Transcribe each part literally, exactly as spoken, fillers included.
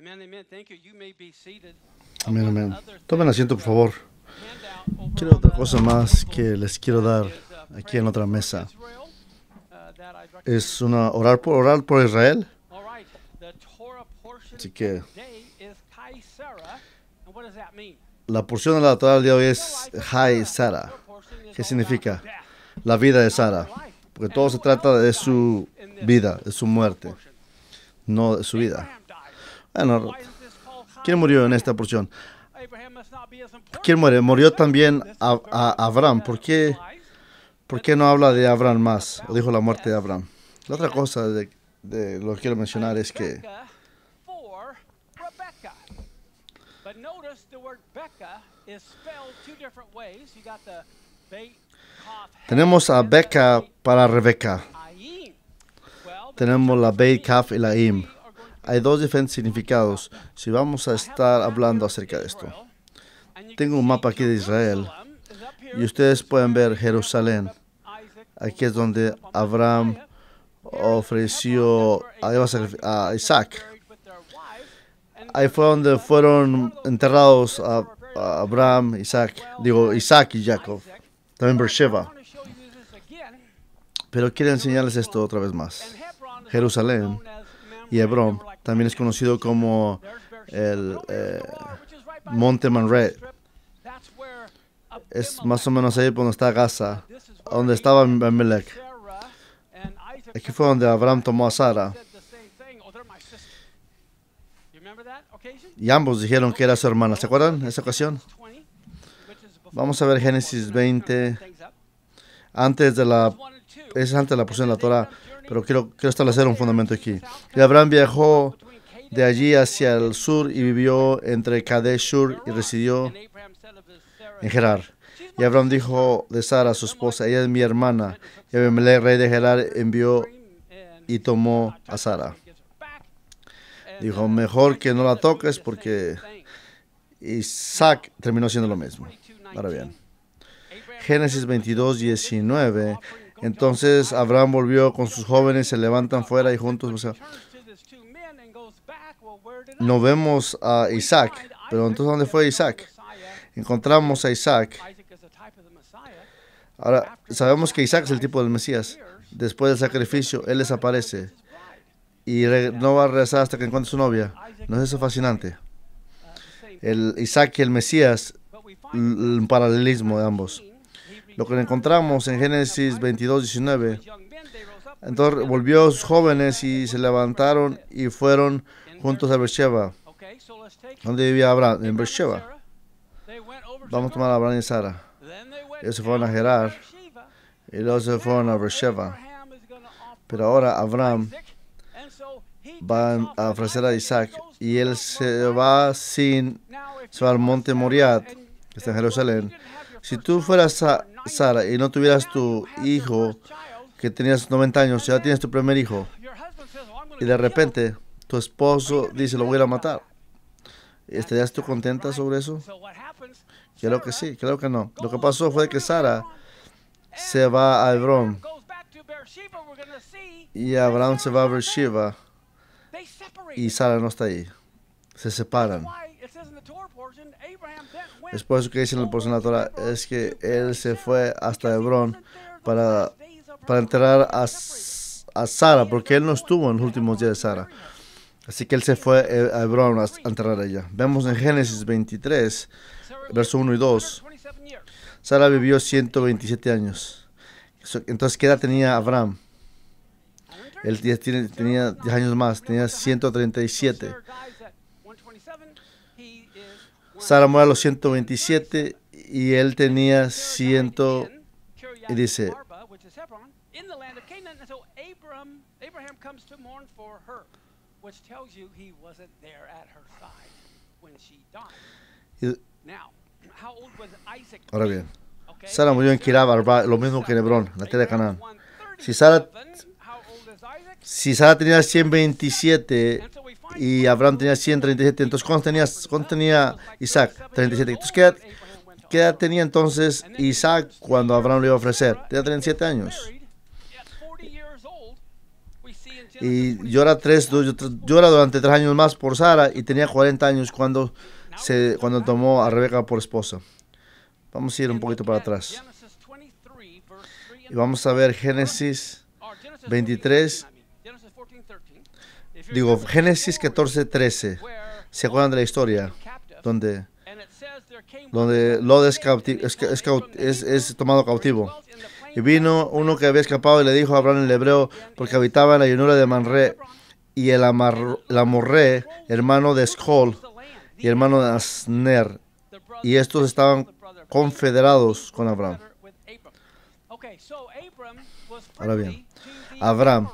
Amén, amén. Tomen asiento, por favor. Quiero otra cosa más que les quiero dar aquí en otra mesa. Es una orar por orar por Israel. Así que la porción de la Torah del día de hoy es Hay Sara. ¿Qué significa? La vida de Sara. Porque todo se trata de su vida, de su muerte, no de su vida. Bueno, ¿quién murió en esta porción? ¿Quién muere? Murió también a, a Abraham. ¿Por qué, ¿Por qué no habla de Abraham más? O dijo la muerte de Abraham. La otra cosa de, de lo que quiero mencionar es que tenemos a Beca para Rebeca. Tenemos la Beit Kaf y la Im. Hay dos diferentes significados. Si vamos a estar hablando acerca de esto. Tengo un mapa aquí de Israel. Y ustedes pueden ver Jerusalén. Aquí es donde Abraham ofreció a Isaac. Ahí fue donde fueron enterrados a, a Abraham, Isaac. Digo, Isaac y Jacob. También Beersheba. Pero quiero enseñarles esto otra vez más. Jerusalén y Hebrón también es conocido como el eh, Monte Manre. Es más o menos ahí donde está Gaza, donde estaba Abimelech. Aquí fue donde Abraham tomó a Sara. Y ambos dijeron que era su hermana. ¿Se acuerdan de esa ocasión? Vamos a ver Génesis veinte. Antes de la, es antes de la porción de la Torah, pero quiero, quiero establecer un fundamento aquí. Y Abraham viajó de allí hacia el sur y vivió entre Kadesh Shur y residió en Gerar. Y Abraham dijo de Sara, su esposa, ella es mi hermana. Y Abimelech, rey de Gerar, envió y tomó a Sara. Dijo, mejor que no la toques porque Isaac terminó siendo lo mismo. Ahora bien, Génesis veintidós, diecinueve. Entonces Abraham volvió con sus jóvenes, se levantan fuera y juntos. O sea, no vemos a Isaac, pero entonces ¿dónde fue Isaac? Encontramos a Isaac. Ahora, sabemos que Isaac es el tipo del Mesías. Después del sacrificio, él desaparece. Y no va a regresar hasta que encuentre su novia. ¿No es eso fascinante? El Isaac y el Mesías, un paralelismo de ambos. Lo que encontramos en Génesis veintidós, diecinueve. Entonces volvió a sus jóvenes y se levantaron y fueron juntos a Beersheba. ¿Dónde vivía Abraham? En Beersheba. Vamos a tomar a Abraham y Sara. Ellos se fueron a Gerar y luego se fueron a Beersheba. Pero ahora Abraham va a ofrecer a Isaac y él se va sin se va al monte Moriah, que está en Jerusalén. Si tú fueras a Sara y no tuvieras tu hijo, que tenías noventa años, ya tienes tu primer hijo, y de repente tu esposo dice, lo voy a ir a matar, ¿estarías tú contenta sobre eso? Creo que sí, creo que no. Lo que pasó fue que Sara se va a Hebrón y Abraham se va a Beersheba y Sara no está ahí. Se separan. Es por eso que dice en la porción de la Torah, es que él se fue hasta Hebrón para, para enterrar a, a Sara, porque él no estuvo en los últimos días de Sara. Así que él se fue a Hebrón a enterrar a ella. Vemos en Génesis veintitrés, verso uno y dos. Sara vivió ciento veintisiete años. Entonces, ¿qué edad tenía Abraham? Él tenía diez años más, tenía ciento treinta y siete. Sara muere a los ciento veintisiete y él tenía cien. Y dice, y, ahora bien, Sara murió en Kirab Arba, lo mismo que en Hebrón, la tierra de Canaán. Si Sara, si Sara tenía ciento veintisiete y Abraham tenía ciento treinta y siete, entonces ¿cuánto tenía, cuánto tenía Isaac? treinta y siete. Entonces, ¿qué edad, ¿qué edad tenía entonces Isaac cuando Abraham le iba a ofrecer? Tenía treinta y siete años. y llora, tres, llora durante tres años más por Sara y tenía cuarenta años cuando, se, cuando tomó a Rebeca por esposa. Vamos a ir un poquito para atrás. Y vamos a ver Génesis veintitrés. Digo, Génesis catorce, trece. ¿Se acuerdan de la historia? Donde, donde Lot es, es, es, es, es tomado cautivo. Y vino uno que había escapado y le dijo a Abraham el hebreo, porque habitaba en la llanura de Manré, y el, Amar, el Amorré, hermano de Escol y hermano de Asner, y estos estaban confederados con Abraham. Ahora bien, Abraham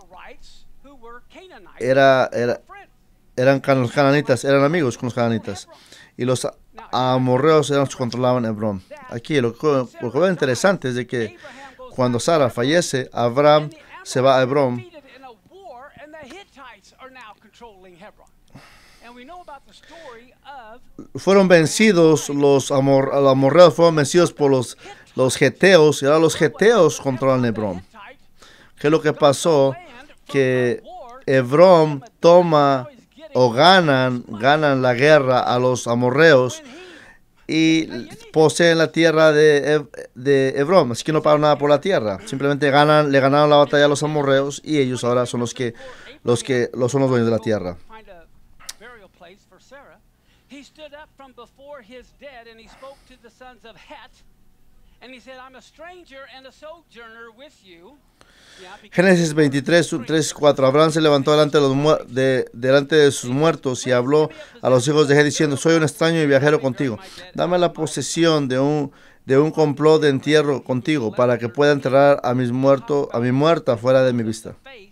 era, era, eran los cananitas, eran amigos con los cananitas, y los amorreos eran los que controlaban Hebrón. Aquí lo, lo que veo interesante es de que cuando Sara fallece, Abraham se va a Hebrón. Fueron vencidos, los amor, amorreos fueron vencidos por los, los geteos, y ahora los geteos controlan Hebrón. ¿Qué es lo que pasó? Que Hebrón toma o ganan, ganan la guerra a los amorreos y poseen la tierra de, de Hebrón, así que no pagan nada por la tierra, simplemente ganan, le ganaron la batalla a los amorreos y ellos ahora son los que, los que los son los dueños de la tierra. Génesis veintitrés, tres, cuatro. Abraham se levantó delante de, los de, delante de sus muertos y habló a los hijos de Het diciendo: soy un extraño y viajero contigo. Dame la posesión de un, de un complot de entierro contigo para que pueda enterrar a mis muertos, a mi muerta fuera de mi vista.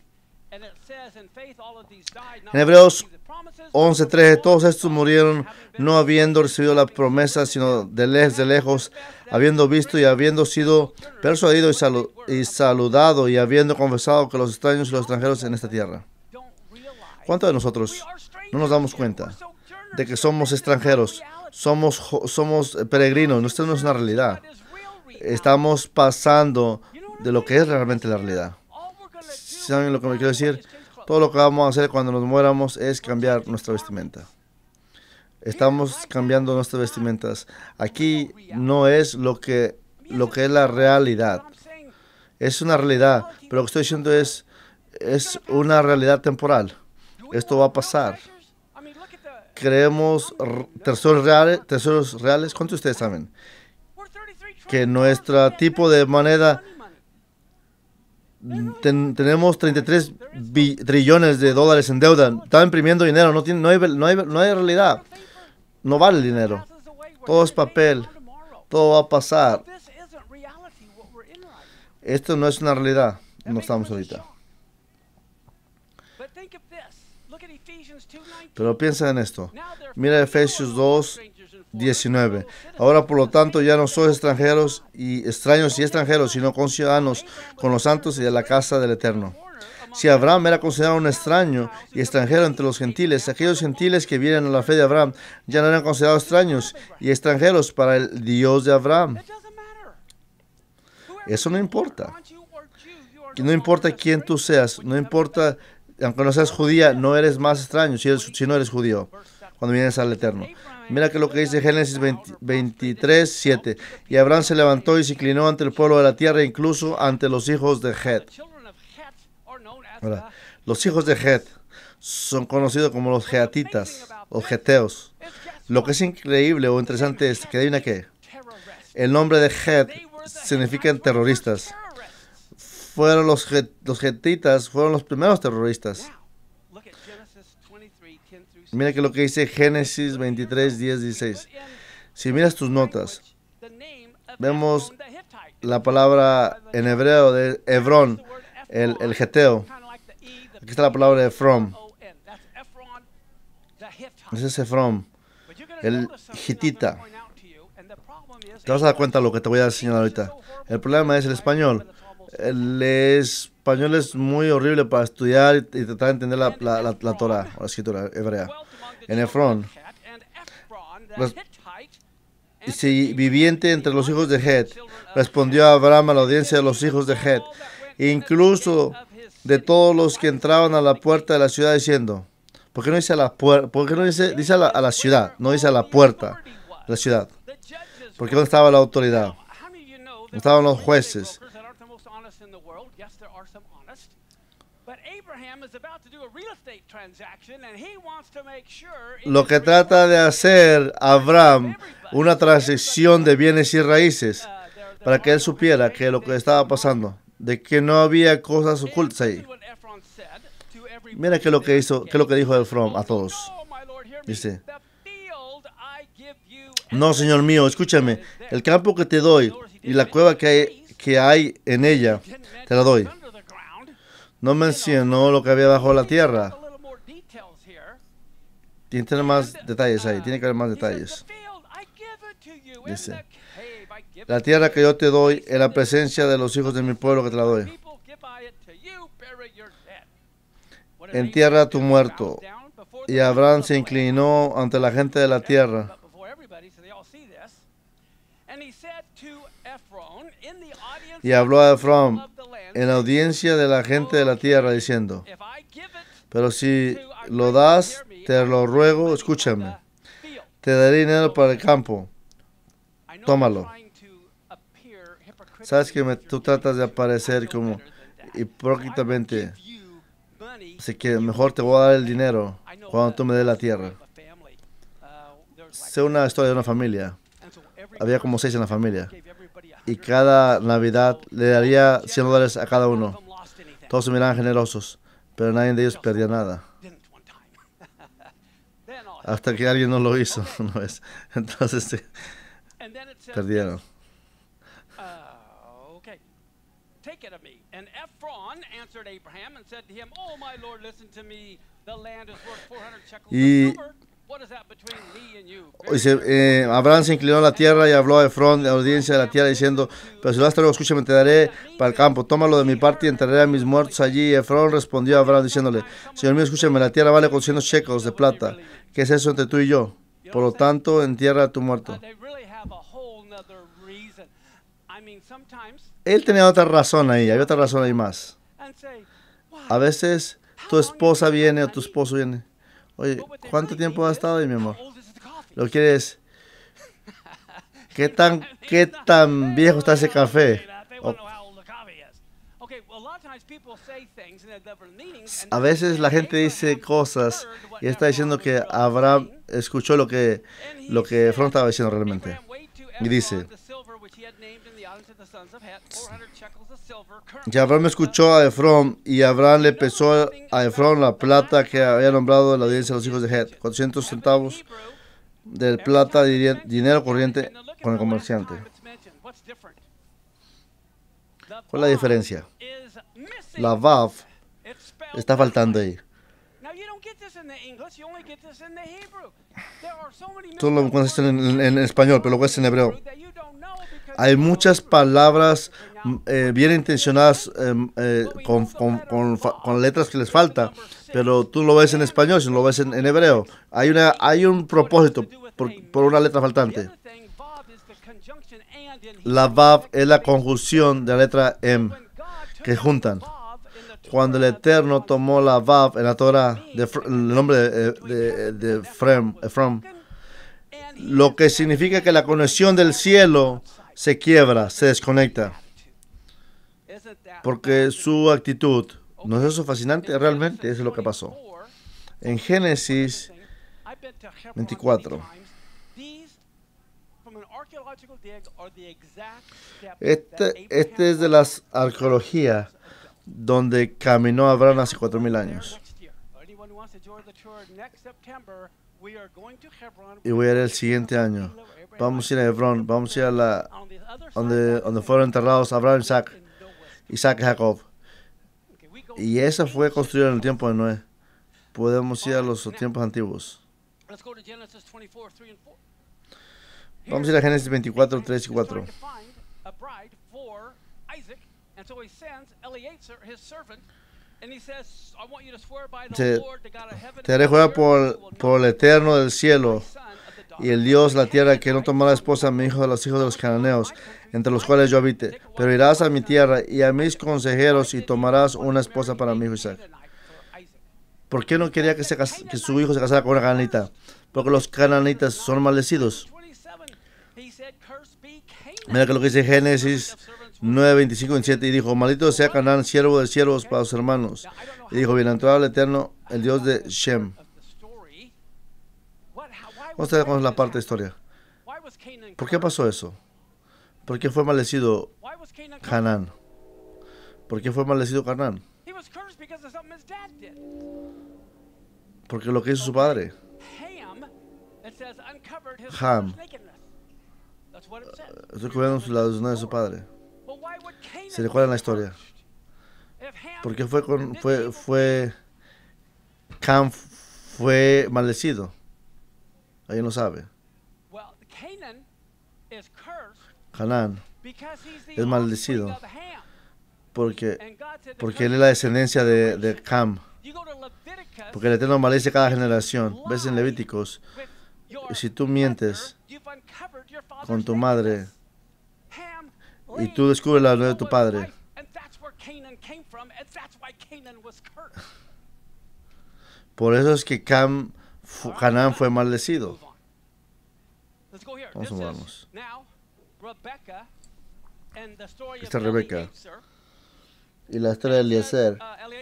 En Hebreos once, tres, todos estos murieron no habiendo recibido la promesa, sino de lejos, de lejos, habiendo visto y habiendo sido persuadido y, salu y saludado y habiendo confesado que los extraños y los extranjeros en esta tierra. ¿Cuántos de nosotros no nos damos cuenta de que somos extranjeros, somos, somos peregrinos? Esto no es una realidad. Estamos pasando de lo que es realmente la realidad. ¿Saben lo que me quiero decir? Todo lo que vamos a hacer cuando nos muéramos es cambiar nuestra vestimenta. Estamos cambiando nuestras vestimentas. Aquí no es lo que, lo que es la realidad. Es una realidad, pero lo que estoy diciendo es, es una realidad temporal. Esto va a pasar. Creemos tesoros reales, tesoros reales. ¿Cuántos de ustedes saben que nuestro tipo de moneda ten, tenemos treinta y tres trillones de dólares en deuda? Está imprimiendo dinero, no, tiene, no, hay, no, hay, no hay realidad. No vale el dinero. Todo es papel. Todo va a pasar. Esto no es una realidad. No estamos ahorita. Pero piensa en esto. Mira Efesios dos, diecinueve. Ahora, por lo tanto, ya no sois extranjeros y extraños y extranjeros, sino conciudadanos con los santos y de la casa del Eterno. Si Abraham era considerado un extraño y extranjero entre los gentiles, aquellos gentiles que vienen a la fe de Abraham ya no eran considerados extraños y extranjeros para el Dios de Abraham. Eso no importa. No importa quién tú seas, no importa, aunque no seas judía, no eres más extraño si, eres, si no eres judío cuando vienes al Eterno. Mira que lo que dice Génesis veintitrés, siete. Y Abraham se levantó y se inclinó ante el pueblo de la tierra, incluso ante los hijos de Het. Ahora, los hijos de Het son conocidos como los geatitas, los geteos. Lo que es increíble o interesante es que adivina qué. El nombre de Het significa terroristas. Fueron los, los getitas, fueron los primeros terroristas. Mira que lo que dice Génesis veintitrés, diez, dieciséis. Si miras tus notas, vemos la palabra en hebreo de Hebrón, el, el geteo. Aquí está la palabra de Efrón. Ese es Efrón, el hitita. Te vas a dar cuenta de lo que te voy a enseñar ahorita. El problema es el español. El español es muy horrible para estudiar y tratar de entender la, la, la, la Torah, la escritura hebrea. En Efrón, si viviente entre los hijos de Het, respondió a Abraham a la audiencia de los hijos de Het. Incluso de todos los que entraban a la puerta de la ciudad diciendo, ¿por qué no dice a la puerta? ¿Por qué no dice, dice a, la, a la ciudad? No dice a la puerta de la ciudad. Porque ¿dónde estaba la autoridad? ¿Dónde estaban los jueces? Lo que trata de hacer Abraham, una transacción de bienes y raíces, para que él supiera que lo que estaba pasando, de que no había cosas ocultas ahí. Mira qué es lo que hizo, qué es lo que dijo Efrón a todos. Dice, no, Señor mío, escúchame, el campo que te doy y la cueva que hay, que hay en ella, te la doy. No mencionó lo que había bajo la tierra. Tiene que tener más detalles ahí, tiene que haber más detalles. Dice, la tierra que yo te doy en la presencia de los hijos de mi pueblo que te la doy. Entierra a tu muerto. Y Abraham se inclinó ante la gente de la tierra. Y habló a Efrón en la audiencia de la gente de la tierra diciendo, pero si lo das, te lo ruego, escúchame, te daré dinero para el campo, tómalo. Sabes que me, tú tratas de aparecer como hipócritamente, así que mejor te voy a dar el dinero cuando tú me des la tierra. Sé una historia de una familia. Había como seis en la familia. Y cada Navidad le daría cien dólares a cada uno. Todos se miraban generosos, pero nadie de ellos perdía nada. Hasta que alguien no lo hizo, ¿no es? Entonces eh, perdieron. Y dice, eh, Abraham se inclinó a la tierra y habló a Efrón de la audiencia de la tierra diciendo, pero si lo das, luego escúchame, te daré para el campo, tómalo de mi parte y enterraré a mis muertos allí. Y Efrón respondió a Abraham diciéndole, Señor mío, escúchame, la tierra vale cuatrocientos shekels de plata. ¿Qué es eso entre tú y yo? Por lo tanto, entierra a tu muerto. Él tenía otra razón ahí, hay otra razón ahí más. A veces tu esposa viene o tu esposo viene. Oye, ¿cuánto tiempo has estado ahí, mi amor? Lo que quieres, ¿qué tan, qué tan viejo está ese café? O, a veces la gente dice cosas y está diciendo que Abraham escuchó lo que, lo que Efrón estaba diciendo realmente. Y dice, y Abraham escuchó a Efrón, y Abraham le pesó a Efrón la plata que había nombrado de la audiencia de los hijos de Het, cuatrocientos centavos de plata, dinero corriente con el comerciante. ¿Cuál es la diferencia? La Vav está faltando ahí. Tú lo encuentras en, en, en español, pero lo ves en hebreo. Hay muchas palabras eh, bien intencionadas eh, eh, con, con, con, con letras que les falta, pero tú lo ves en español, si no lo ves en, en hebreo. Hay, una, hay un propósito por, por una letra faltante. La Vav es la conjunción de la letra Em, que juntan. Cuando el Eterno tomó la Vav en la Torah, de, el nombre de, de, de Efrem, Efrem, lo que significa que la conexión del cielo se quiebra, se desconecta. Porque su actitud, ¿no es eso fascinante? Realmente eso es lo que pasó. En Génesis veinticuatro. Este, este es de las arqueologías donde caminó Abraham hace cuatro mil años. Y voy a ir el siguiente año. Vamos a ir a Hebrón, vamos a ir a la donde, donde fueron enterrados Abraham, Isaac, Isaac y Jacob. Y esa fue construida en el tiempo de Noé. Podemos ir a los tiempos antiguos. Vamos a ir a Génesis veinticuatro, tres y cuatro. Te, te haré jurar por, por el Eterno del cielo y el Dios de la tierra, que no tomará esposa a mi hijo de los hijos de los cananeos, entre los cuales yo habite. Pero irás a mi tierra y a mis consejeros y tomarás una esposa para mi hijo Isaac. ¿Por qué no quería que, se, que su hijo se casara con una cananita? Porque los cananitas son maldecidos. Mira que lo que dice Génesis nueve, veinticinco y veintisiete. Y dijo, maldito sea Canaán, siervo de siervos para sus hermanos. Y dijo, bienaventurado el Eterno, el Dios de Shem. Vamos a ver con la parte de historia. ¿Por qué pasó eso? ¿Por qué fue maldecido Canaán? ¿Por qué fue maldecido Canaán? Porque lo que hizo su padre. Ham. Estoy cubriendo la desnudez de su padre. ¿Se recuerdan la historia? ¿Por qué fue con, fue fue Cam fue maldecido? Alguien lo sabe. Canaán es maldecido porque porque él es la descendencia de, de Cam. Porque el Eterno maldice cada generación. Ves en Levíticos, si tú mientes con tu madre y tú descubres la verdad de tu padre, por eso es que Cam, Canaán fue maldecido. Vamos a movernos. Esta es Rebeca. Y la historia de Eliezer.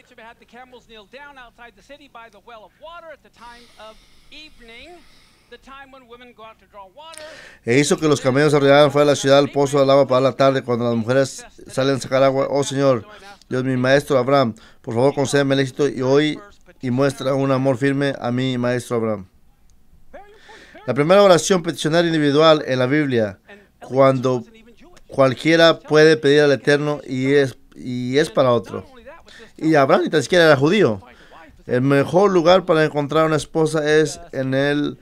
E hizo que los camellos arribaran fuera de la ciudad al pozo del agua para la tarde, cuando las mujeres salen a sacar agua. Oh Señor, Dios mi maestro Abraham, por favor concédeme el éxito y hoy y muestra un amor firme a mi maestro Abraham. La primera oración peticionaria individual en la Biblia, cuando cualquiera puede pedir al Eterno y es, y es para otro. Y Abraham ni tan siquiera era judío. El mejor lugar para encontrar una esposa es en el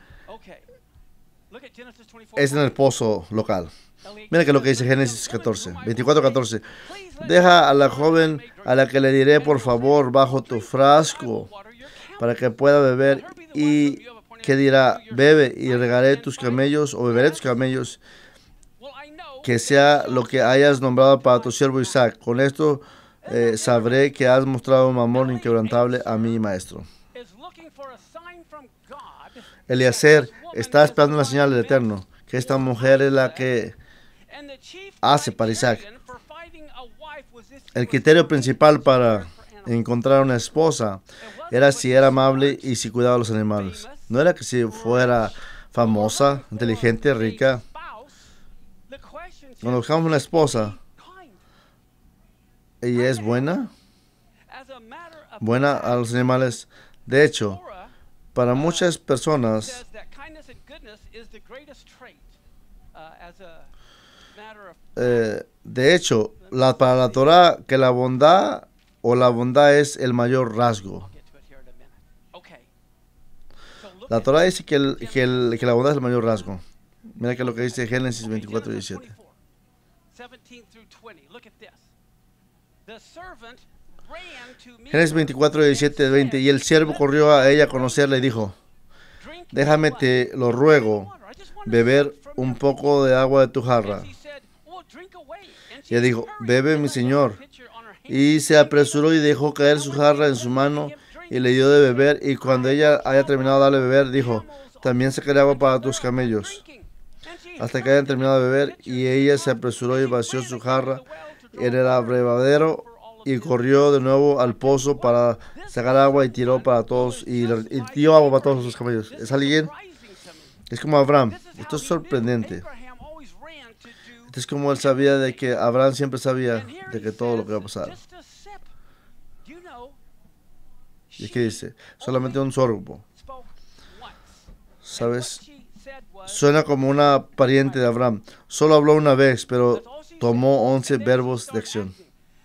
es en el pozo local. Mira que lo que dice Génesis catorce, veinticuatro, catorce. Deja a la joven a la que le diré, por favor, bajo tu frasco, para que pueda beber, y que dirá, bebe y regaré tus camellos, o beberé tus camellos, que sea lo que hayas nombrado para tu siervo Isaac. Con esto eh, sabré que has mostrado un amor inquebrantable a mi maestro. Eliezer está esperando una señal del Eterno, que esta mujer es la que hace para Isaac. El criterio principal para encontrar una esposa era si era amable y si cuidaba a los animales. No era que si fuera famosa, inteligente, rica. Cuando buscamos una esposa, ella es buena, buena a los animales. De hecho, para muchas personas, eh, de hecho, la, para la Torah, que la bondad o la bondad es el mayor rasgo. La Torah dice que, el, que, el, que la bondad es el mayor rasgo. Mira que lo que dice Génesis veinticuatro, diecisiete. Génesis veinticuatro, diecisiete, veinte. Y el siervo corrió a ella a conocerla y dijo, déjame, te lo ruego, beber un poco de agua de tu jarra. Y ella dijo, bebe, mi señor. Y se apresuró y dejó caer su jarra en su mano y le dio de beber. Y cuando ella haya terminado de darle de beber, dijo, también sacaré agua para tus camellos, hasta que hayan terminado de beber. Y ella se apresuró y vació su jarra en el abrevadero y corrió de nuevo al pozo para sacar agua y tiró para todos y, y dio agua para todos sus camellos. ¿Es alguien? Es como Abraham. Esto es sorprendente. Esto es como él sabía de que Abraham siempre sabía de que todo lo que va a pasar. Y aquí dice, solamente un sorbo. ¿Sabes? Suena como una pariente de Abraham. Solo habló una vez, pero tomó once verbos de acción.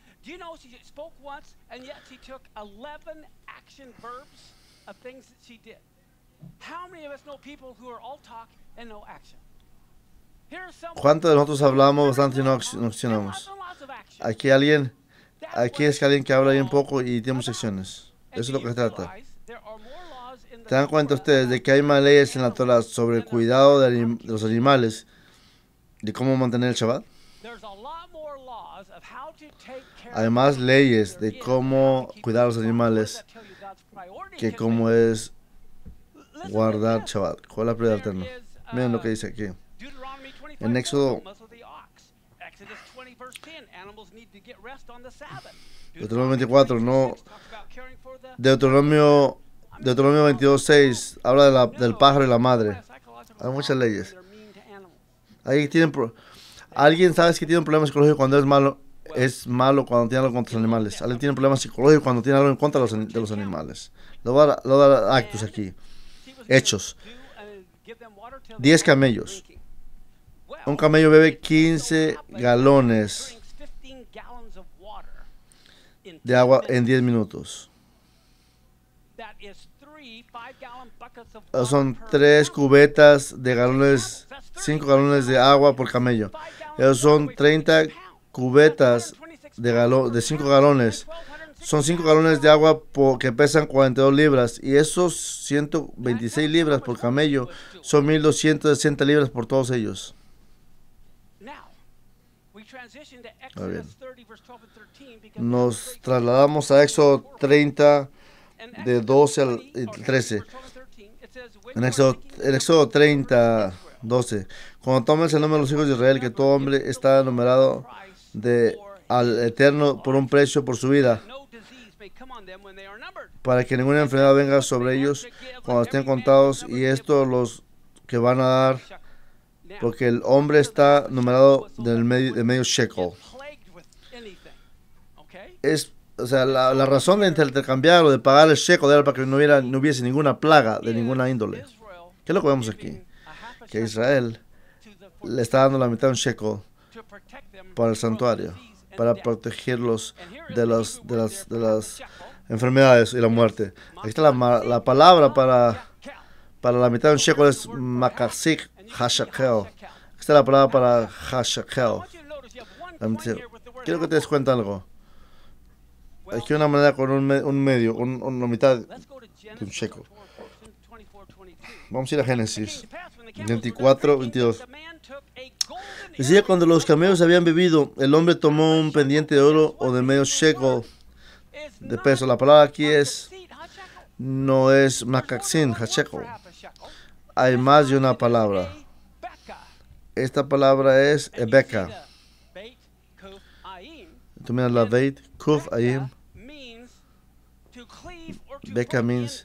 ¿Cuántos de nosotros hablamos bastante y no accionamos? Aquí alguien, aquí es que alguien que habla bien poco y tiene muchas acciones. Eso es lo que se trata. ¿Se dan cuenta ustedes de que hay más leyes en la Torah sobre el cuidado de, de los animales, de cómo mantener el Shabbat? Hay más leyes de cómo cuidar a los animales que cómo es guardar Shabbat. ¿Cuál es la prioridad eterna? Miren lo que dice aquí. En Éxodo, Deuteronomio veinticuatro, no. Deuteronomio, Deuteronomio veintidós seis habla de la, del pájaro y la madre. Hay muchas leyes. Ahí tienen pro, alguien sabe que tiene un problema psicológico cuando es malo, es malo cuando tiene algo contra los animales. Alguien tiene un problema psicológico cuando tiene algo en contra de los, de los animales. Lo voy a dar actos aquí. Hechos. diez camellos. Un camello bebe quince galones de agua en diez minutos. Son tres cubetas de galones, cinco galones de agua por camello. Esos son treinta cubetas de, galo, de cinco galones. Son cinco galones de agua por, que pesan cuarenta y dos libras. Y esos ciento veintiséis libras por camello son mil doscientas sesenta libras por todos ellos. Muy bien. Nos trasladamos a Éxodo treinta, de doce al trece. En Éxodo, en Éxodo treinta, doce. Cuando tomes el nombre de los hijos de Israel, que todo hombre está numerado de, al Eterno por un precio por su vida, para que ninguna enfermedad venga sobre ellos cuando estén contados, y esto los que van a dar, porque el hombre está numerado del medio, de medio shekel. Es, o sea, la, la razón de intercambiar o de pagar el shekel era para que no, hubiera, no hubiese ninguna plaga de ninguna índole. ¿Qué es lo que vemos aquí? Que Israel le está dando la mitad de un shekel para el santuario, para protegerlos de las, de las, de las enfermedades y la muerte. Aquí está la, la palabra para, para la mitad de un shekel, es makasik hashakel. Aquí está la palabra para hashakel. Quiero que te des cuenta algo. Aquí una moneda con un, me, un medio, un, una mitad de un shekel. Vamos a ir a Génesis veinticuatro, veintidós. Decía, cuando los camellos habían bebido, el hombre tomó un pendiente de oro o de medio shekel de peso. La palabra aquí es, no es makaksin, hashekel. Hay más de una palabra. Esta palabra es ebeka. Tú miras la Beit, Kuf, Ayim. Beka means.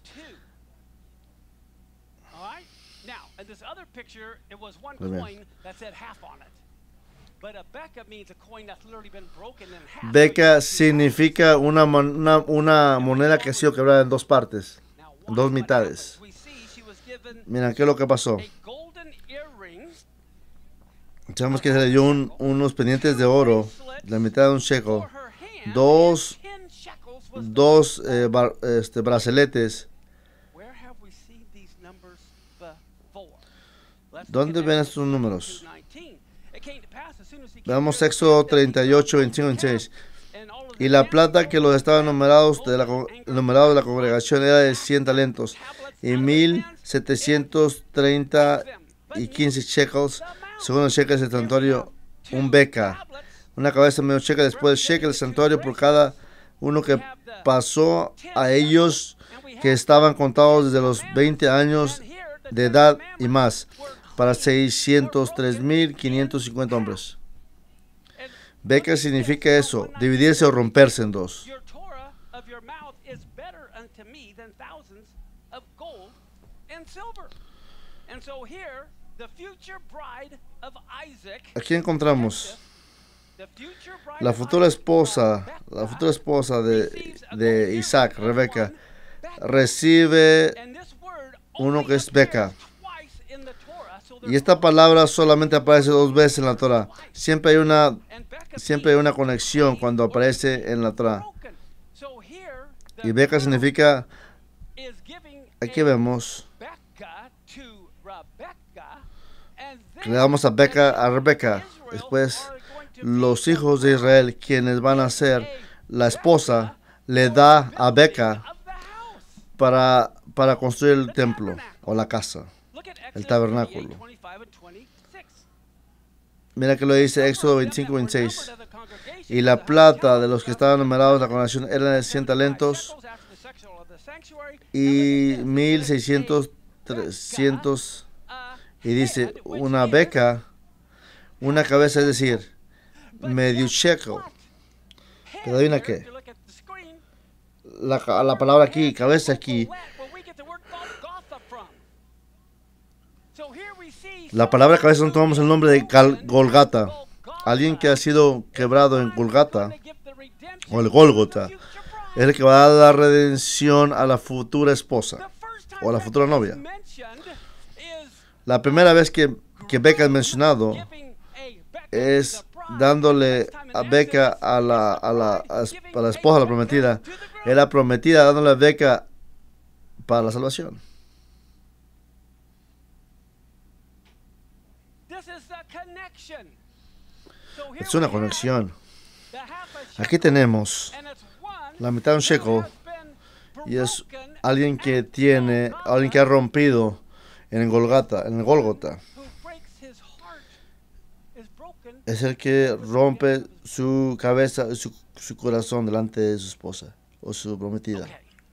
Beka significa una, una, una moneda que ha sido quebrada en dos partes, en dos mitades. Miren, ¿qué es lo que pasó? Sabemos que se le dio un, unos pendientes de oro, la mitad de un shekel, dos, dos eh, bar, este, braceletes. ¿Dónde ven estos números? Veamos Éxodo treinta y ocho, veinticinco, veintiséis. Y la plata que los estaban numerados de la, numerados de la congregación era de cien talentos y mil setecientos treinta y quince shekels, según el shekel del santuario, un beca. Una cabeza medio shekel después del shekel del santuario por cada uno que pasó a ellos, que estaban contados desde los veinte años de edad y más, para seiscientos tres mil quinientos cincuenta hombres. Beca significa eso, dividirse o romperse en dos. Aquí encontramos la futura esposa, la futura esposa de, de Isaac, Rebeca, recibe uno que es beca. Y esta palabra solamente aparece dos veces en la Torah. Siempre hay una, siempre hay una conexión cuando aparece en la Torah. Y beca significa, aquí vemos, que le damos a beca a Rebeca. Después, los hijos de Israel, quienes van a ser la esposa, le da a beca para, para construir el templo o la casa, el tabernáculo. Mira que lo dice Éxodo veinticinco, veintiséis. Y la plata de los que estaban numerados en la congregación eran de cien talentos y mil seiscientos, trescientos. Y dice, una beca, una cabeza, es decir, medio shekel. Pero adivina qué. La, la palabra aquí, cabeza aquí. La palabra cabeza no tomamos el nombre de Gal, Golgata. Alguien que ha sido quebrado en Golgata, o el Gólgota, es el que va a dar la redención a la futura esposa, o a la futura novia. La primera vez que, que Beca es mencionado es dándole a Beca a la, a, la, a la esposa, la prometida. Era prometida dándole a Beca para la salvación. Es una conexión. Aquí tenemos la mitad de un shekel y es alguien que tiene, alguien que ha rompido en el Golgata, en el Gólgota. Es el que rompe su cabeza, su, su corazón delante de su esposa o su prometida.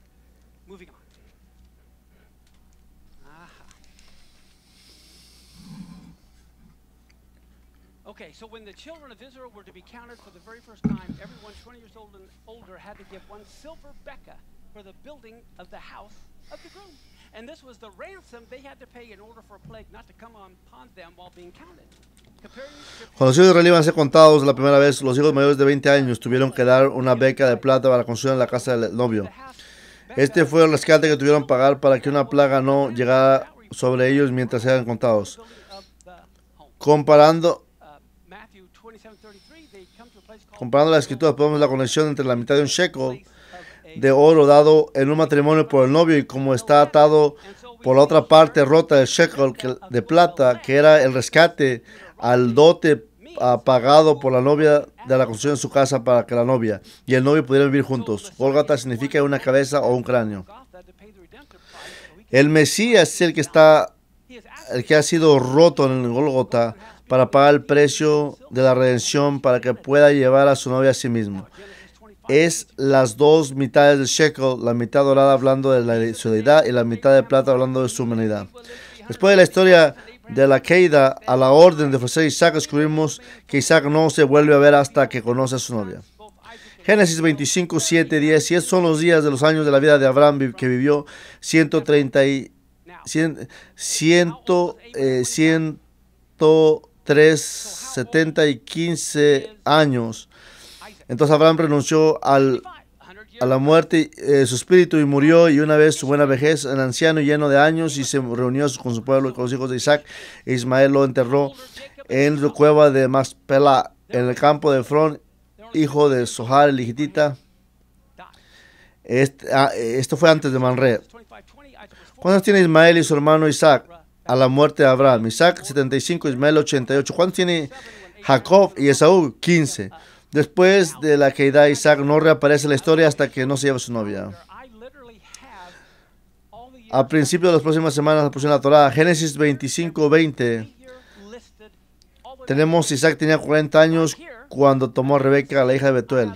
Okay, so when the children of Israel were to be counted for the very first time, everyone twenty years old and older had to give one silver beca for the building of the house of the groom. And this was the ransom they had to pay in order for a plague not to come upon them while being counted. Cuando los hijos de Israel iban a ser contados la primera vez, los hijos mayores de veinte años tuvieron que dar una beca de plata para construir la casa del novio. Este fue el rescate que tuvieron que pagar para que una plaga no llegara sobre ellos mientras eran contados. Comparando Comparando la escritura, podemos ver la conexión entre la mitad de un shekel de oro dado en un matrimonio por el novio y como está atado por la otra parte rota del shekel de plata, que era el rescate al dote pagado por la novia de la construcción de su casa para que la novia y el novio pudieran vivir juntos. Gólgota significa una cabeza o un cráneo. El Mesías es el que está, el que ha sido roto en el Gólgota para pagar el precio de la redención para que pueda llevar a su novia a sí mismo. Es las dos mitades del shekel, la mitad dorada hablando de la su deidad y la mitad de plata hablando de su humanidad. Después de la historia de la caída a la orden de ofrecer a Isaac, descubrimos que Isaac no se vuelve a ver hasta que conoce a su novia. Génesis veinticinco, siete, diez. Y estos son los días de los años de la vida de Abraham, que vivió ciento treinta y cien, ciento, eh, ciento tres, setenta y quince años. Entonces Abraham renunció al, a la muerte de eh, su espíritu y murió, y una vez su buena vejez, el anciano lleno de años, y se reunió con su pueblo y con los hijos de Isaac. E Ismael lo enterró en la cueva de Maspela, en el campo de Efrón, hijo de Sohar el higitita. Este, ah, esto fue antes de Manre. ¿Cuántos tiene Ismael y su hermano Isaac a la muerte de Abraham? Isaac setenta y cinco, Ismael ochenta y ocho. ¿Cuántos tiene Jacob y Esaú? quince. Después de la caída de Isaac no reaparece la historia hasta que no se lleva a su novia. A principio de las próximas semanas, la próxima Torah, Génesis veinticinco, veinte. Tenemos Isaac tenía cuarenta años cuando tomó a Rebeca, la hija de Betuel.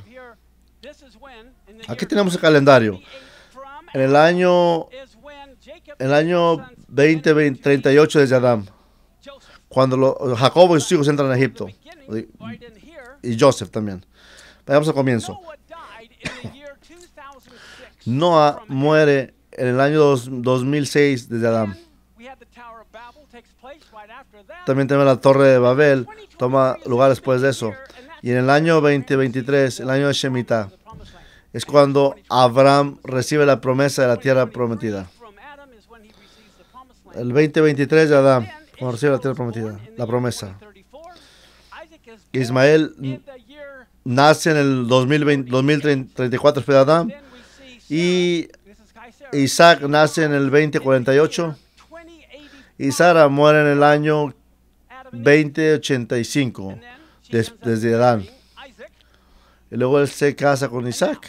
Aquí tenemos el calendario. En el año, en el año veinte, veinte, treinta y ocho desde Adán, cuando lo, Jacob y sus hijos entran a Egipto. Y Joseph también. Vayamos al comienzo. Noah muere en el año dos, dos mil seis desde Adán. También tenemos la Torre de Babel, toma lugar después de eso. Y en el año veinte veintitrés, el año de Shemitah, es cuando Abraham recibe la promesa de la tierra prometida. El veinte veintitrés de Adán, cuando recibe la tierra prometida, la promesa. Ismael nace en el dos mil veinte, dos mil treinta y cuatro después de Adán, y Isaac nace en el veinte cuarenta y ocho, y Sara muere en el año veinte ochenta y cinco des, desde Adán. Y luego él se casa con Isaac.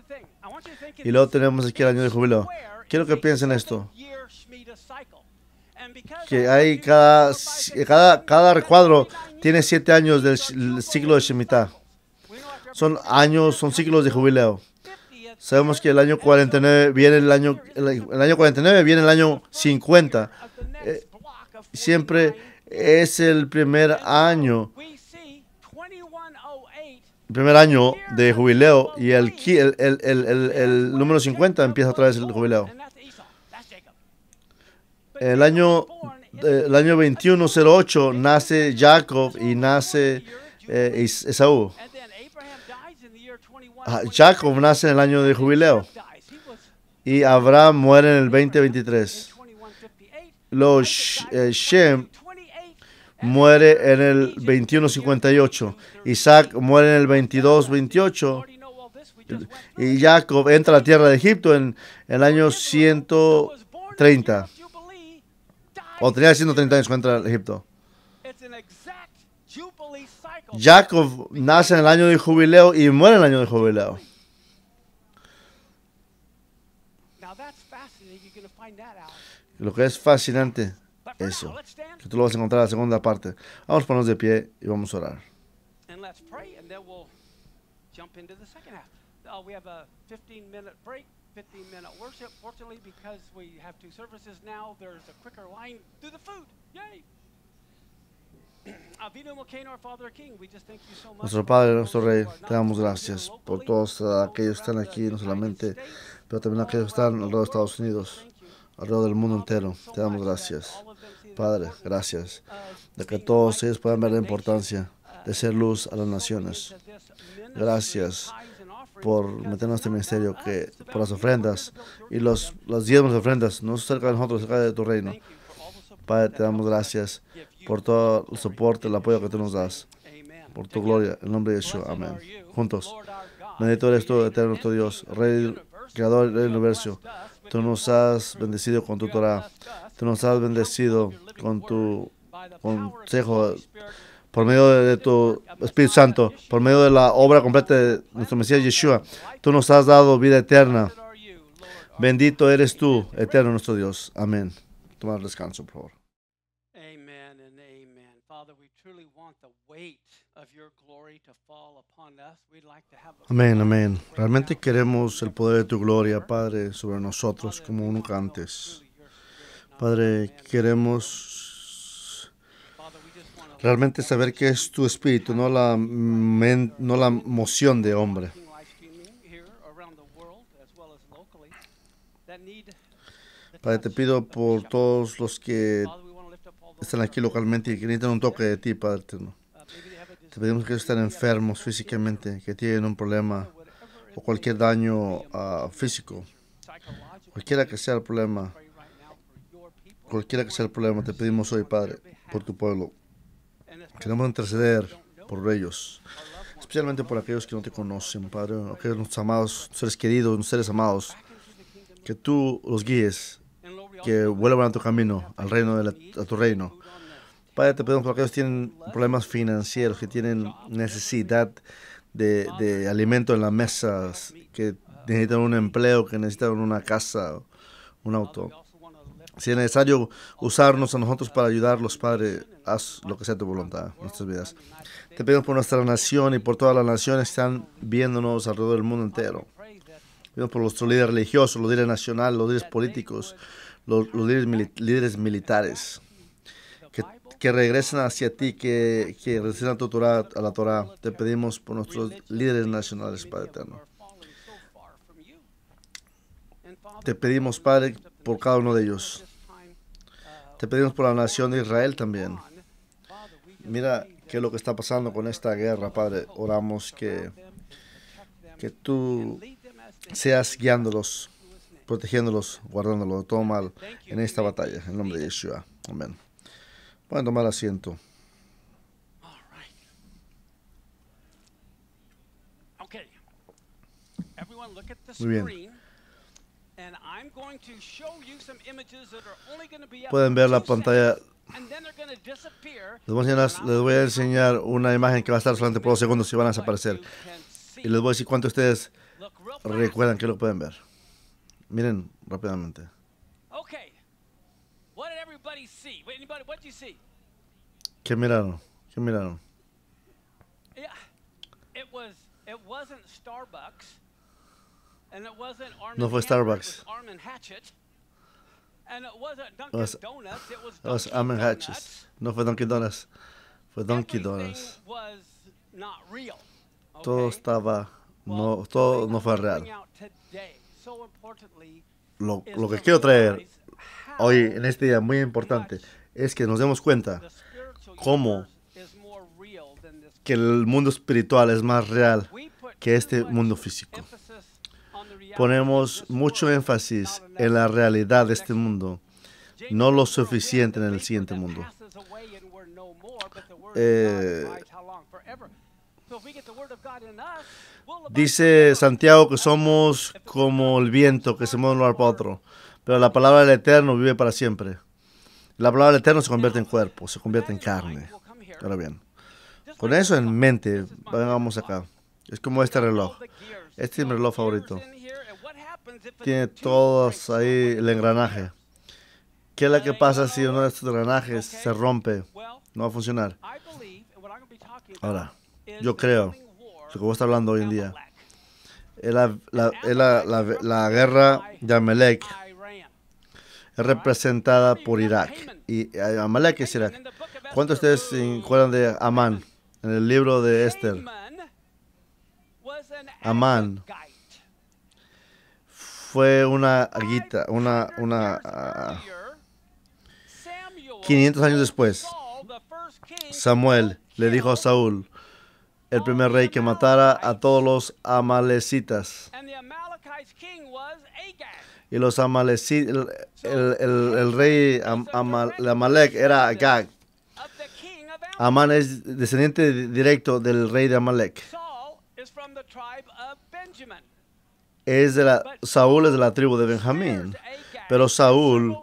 Y luego tenemos aquí el año de jubileo. Quiero que piensen esto. que hay cada, cada, cada recuadro tiene siete años del ciclo de Shemitah. Son años, son ciclos de jubileo. Sabemos que el año cuarenta y nueve viene el año, el, el año cuarenta y nueve viene el año cincuenta. Eh, siempre es el primer año, el primer año de jubileo, y el, el, el, el, el, el número cincuenta empieza otra vez el jubileo. El año, el año veintiuno cero ocho nace Jacob y nace eh, Esaú. Ah, Jacob nace en el año de jubileo y Abraham muere en el veinte veintitrés. Luego eh, Shem muere en el veintiuno cincuenta y ocho. Isaac muere en el veintidós veintiocho. Y Jacob entra a la tierra de Egipto en, en el año ciento treinta. O tenía ciento treinta años cuando entra a Egipto. Jacob nace en el año de jubileo y muere en el año de jubileo. Lo que es fascinante, eso, que tú lo vas a encontrar en la segunda parte. Vamos a ponernos de pie y vamos a orar. Nuestro Padre, nuestro Rey, te damos gracias por todos aquellos que están aquí, no solamente, pero también aquellos que están alrededor de Estados Unidos, alrededor del mundo entero. Te damos gracias. Padre, gracias de que todos ellos puedan ver la importancia de ser luz a las naciones. Gracias por meternos en este ministerio, que por las ofrendas y los, los diezmos de ofrendas, no cerca de nosotros, cerca de tu reino. Padre, te damos gracias por todo el soporte, el apoyo que tú nos das. Por tu gloria, en el nombre de Yeshua. Amén. Juntos. Bendito eres tú, eterno nuestro Dios, Rey, Creador del universo. Tú nos has bendecido con tu Torah. Tú nos has bendecido con tu consejo, por medio de, de tu Espíritu Santo, por medio de la obra completa de nuestro Mesías Yeshua. Tú nos has dado vida eterna. Bendito eres tú, eterno nuestro Dios. Amén. Tomar descanso, por favor. Amén, amén. Realmente queremos el poder de tu gloria, Padre, sobre nosotros como nunca antes. Padre, queremos realmente saber que es tu espíritu, no la, men, no la moción de hombre. Padre, te pido por todos los que están aquí localmente y que necesitan un toque de ti, Padre eterno. Te pedimos que estén enfermos físicamente, que tienen un problema o cualquier daño uh, físico. Cualquiera que sea el problema, cualquiera que sea el problema, te pedimos hoy, Padre, por tu pueblo. Queremos interceder por ellos, especialmente por aquellos que no te conocen, Padre, aquellos nuestros amados, seres queridos, nuestros seres amados, que tú los guíes, que vuelvan a tu camino, al reino de la, a tu reino. Padre, te pedimos por aquellos que tienen problemas financieros, que tienen necesidad de, de alimento en las mesas, que necesitan un empleo, que necesitan una casa, un auto. Si es necesario usarnos a nosotros para ayudarlos, Padre, haz lo que sea tu voluntad en nuestras vidas. Te pedimos por nuestra nación y por todas las naciones que están viéndonos alrededor del mundo entero. Te pedimos por nuestros líderes religiosos, los líderes nacionales, los líderes políticos, los, los líderes, mili líderes militares. Que, que regresen hacia ti, que, que regresen a tu Torah, a la Torah. Te pedimos por nuestros líderes nacionales, Padre eterno. Te pedimos, Padre, por cada uno de ellos. Te pedimos por la nación de Israel también. Mira qué es lo que está pasando con esta guerra, Padre. Oramos que, que tú seas guiándolos, protegiéndolos, guardándolos de todo mal en esta batalla. En el nombre de Yeshua. Amén. Pueden tomar asiento. Muy bien. Pueden ver la pantalla. Les voy, a enseñar, les voy a enseñar una imagen que va a estar solamente por dos segundos y van a desaparecer. Y les voy a decir cuánto ustedes recuerdan que lo pueden ver. Miren rápidamente. ¿Qué miraron? ¿Qué miraron? No fue Starbucks. Los, los Arm and Hatches. No fue Dunkin' Donuts. Fue Dunkin' Donuts. Todo estaba, no, todo no fue real. Lo, lo que quiero traer hoy en este día muy importante es que nos demos cuenta cómo que el mundo espiritual es más real que este mundo físico. Ponemos mucho énfasis en la realidad de este mundo, no lo suficiente en el siguiente mundo. Eh, dice Santiago que somos como el viento que se mueve de un lugar para otro, pero la palabra del Eterno vive para siempre. La palabra del Eterno se convierte en cuerpo, se convierte en carne. Ahora bien, con eso en mente, vengamos acá. Es como este reloj. Este es mi reloj favorito. Tiene todos ahí el engranaje. ¿Qué es lo que pasa si uno de estos engranajes se rompe? No va a funcionar. Ahora, yo creo, lo que voy a estar hablando hoy en día, es la, la, es la, la, la guerra de Amalek. Es representada por Irak. Y Amalek es Irak. ¿Cuántos de ustedes se acuerdan de Amán en el libro de Esther? Amán fue una aguita, una, una, uh, quinientos años después, Samuel le dijo a Saúl, el primer rey, que matara a todos los amalecitas. Y los amalecitas, el, el, el rey Am, Amal, Amalek era Agag. Amán es descendiente directo del rey de Amalek. Es de la, Saúl es de la tribu de Benjamín, pero Saúl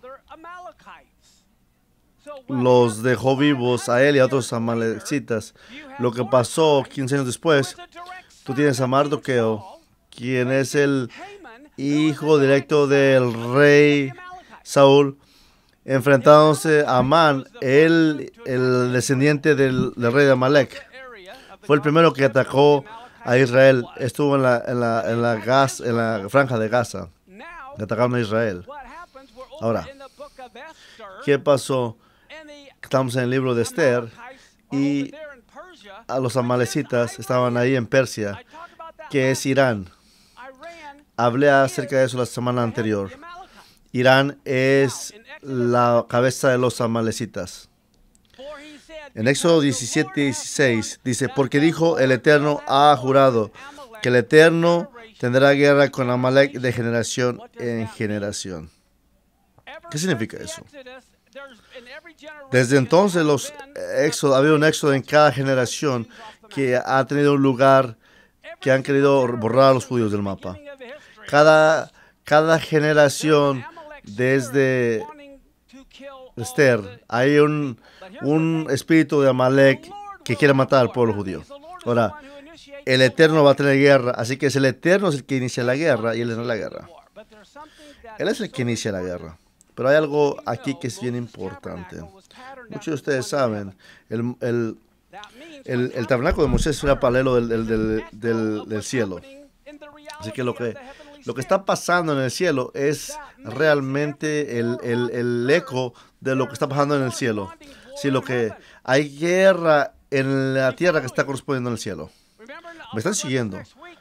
los dejó vivos a él y a otros amalecitas. Lo que pasó quince años después, tú tienes a Mardoqueo, quien es el hijo directo del rey Saúl, enfrentándose a Amán, él, el descendiente del, del rey de Amalek. Fue el primero que atacó a Israel. Estuvo en la, en la, en la, gas, en la franja de Gaza. Atacaron a Israel. Ahora, ¿qué pasó? Estamos en el libro de Esther y a los amalecitas estaban ahí en Persia, que es Irán. Hablé acerca de eso la semana anterior. Irán es la cabeza de los amalecitas. En Éxodo diecisiete, dieciséis dice, porque dijo el Eterno ha jurado que el Eterno tendrá guerra con Amalek de generación en generación. ¿Qué significa eso? Desde entonces los éxodos, ha habido un éxodo en cada generación que ha tenido un lugar que han querido borrar a los judíos del mapa. Cada, cada generación desde Esther hay un, un espíritu de Amalek que quiere matar al pueblo judío. Ahora, el Eterno va a tener guerra, así que es el Eterno es el que inicia la guerra y él no es la guerra. Él es el que inicia la guerra. Pero hay algo aquí que es bien importante. Muchos de ustedes saben, el, el, el, el tabernáculo de Moisés era paralelo del, del, del, del, del cielo. Así que lo que lo que está pasando en el cielo es realmente el, el, el eco de lo que está pasando en el cielo. Sí, lo que hay guerra en la tierra que está correspondiendo en el cielo. ¿Me están siguiendo?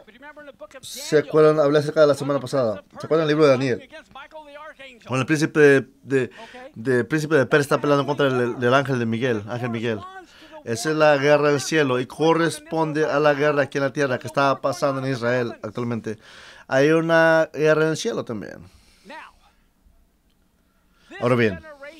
¿Se acuerdan? Hablé acerca de la semana pasada. ¿Se acuerdan del libro de Daniel? Cuando el príncipe de, de, de, príncipe de Persia está peleando contra el, el ángel de Miguel, ángel Miguel. Esa es la guerra del cielo y corresponde a la guerra aquí en la tierra que está pasando en Israel actualmente. Hay una guerra en el cielo también. Ahora bien,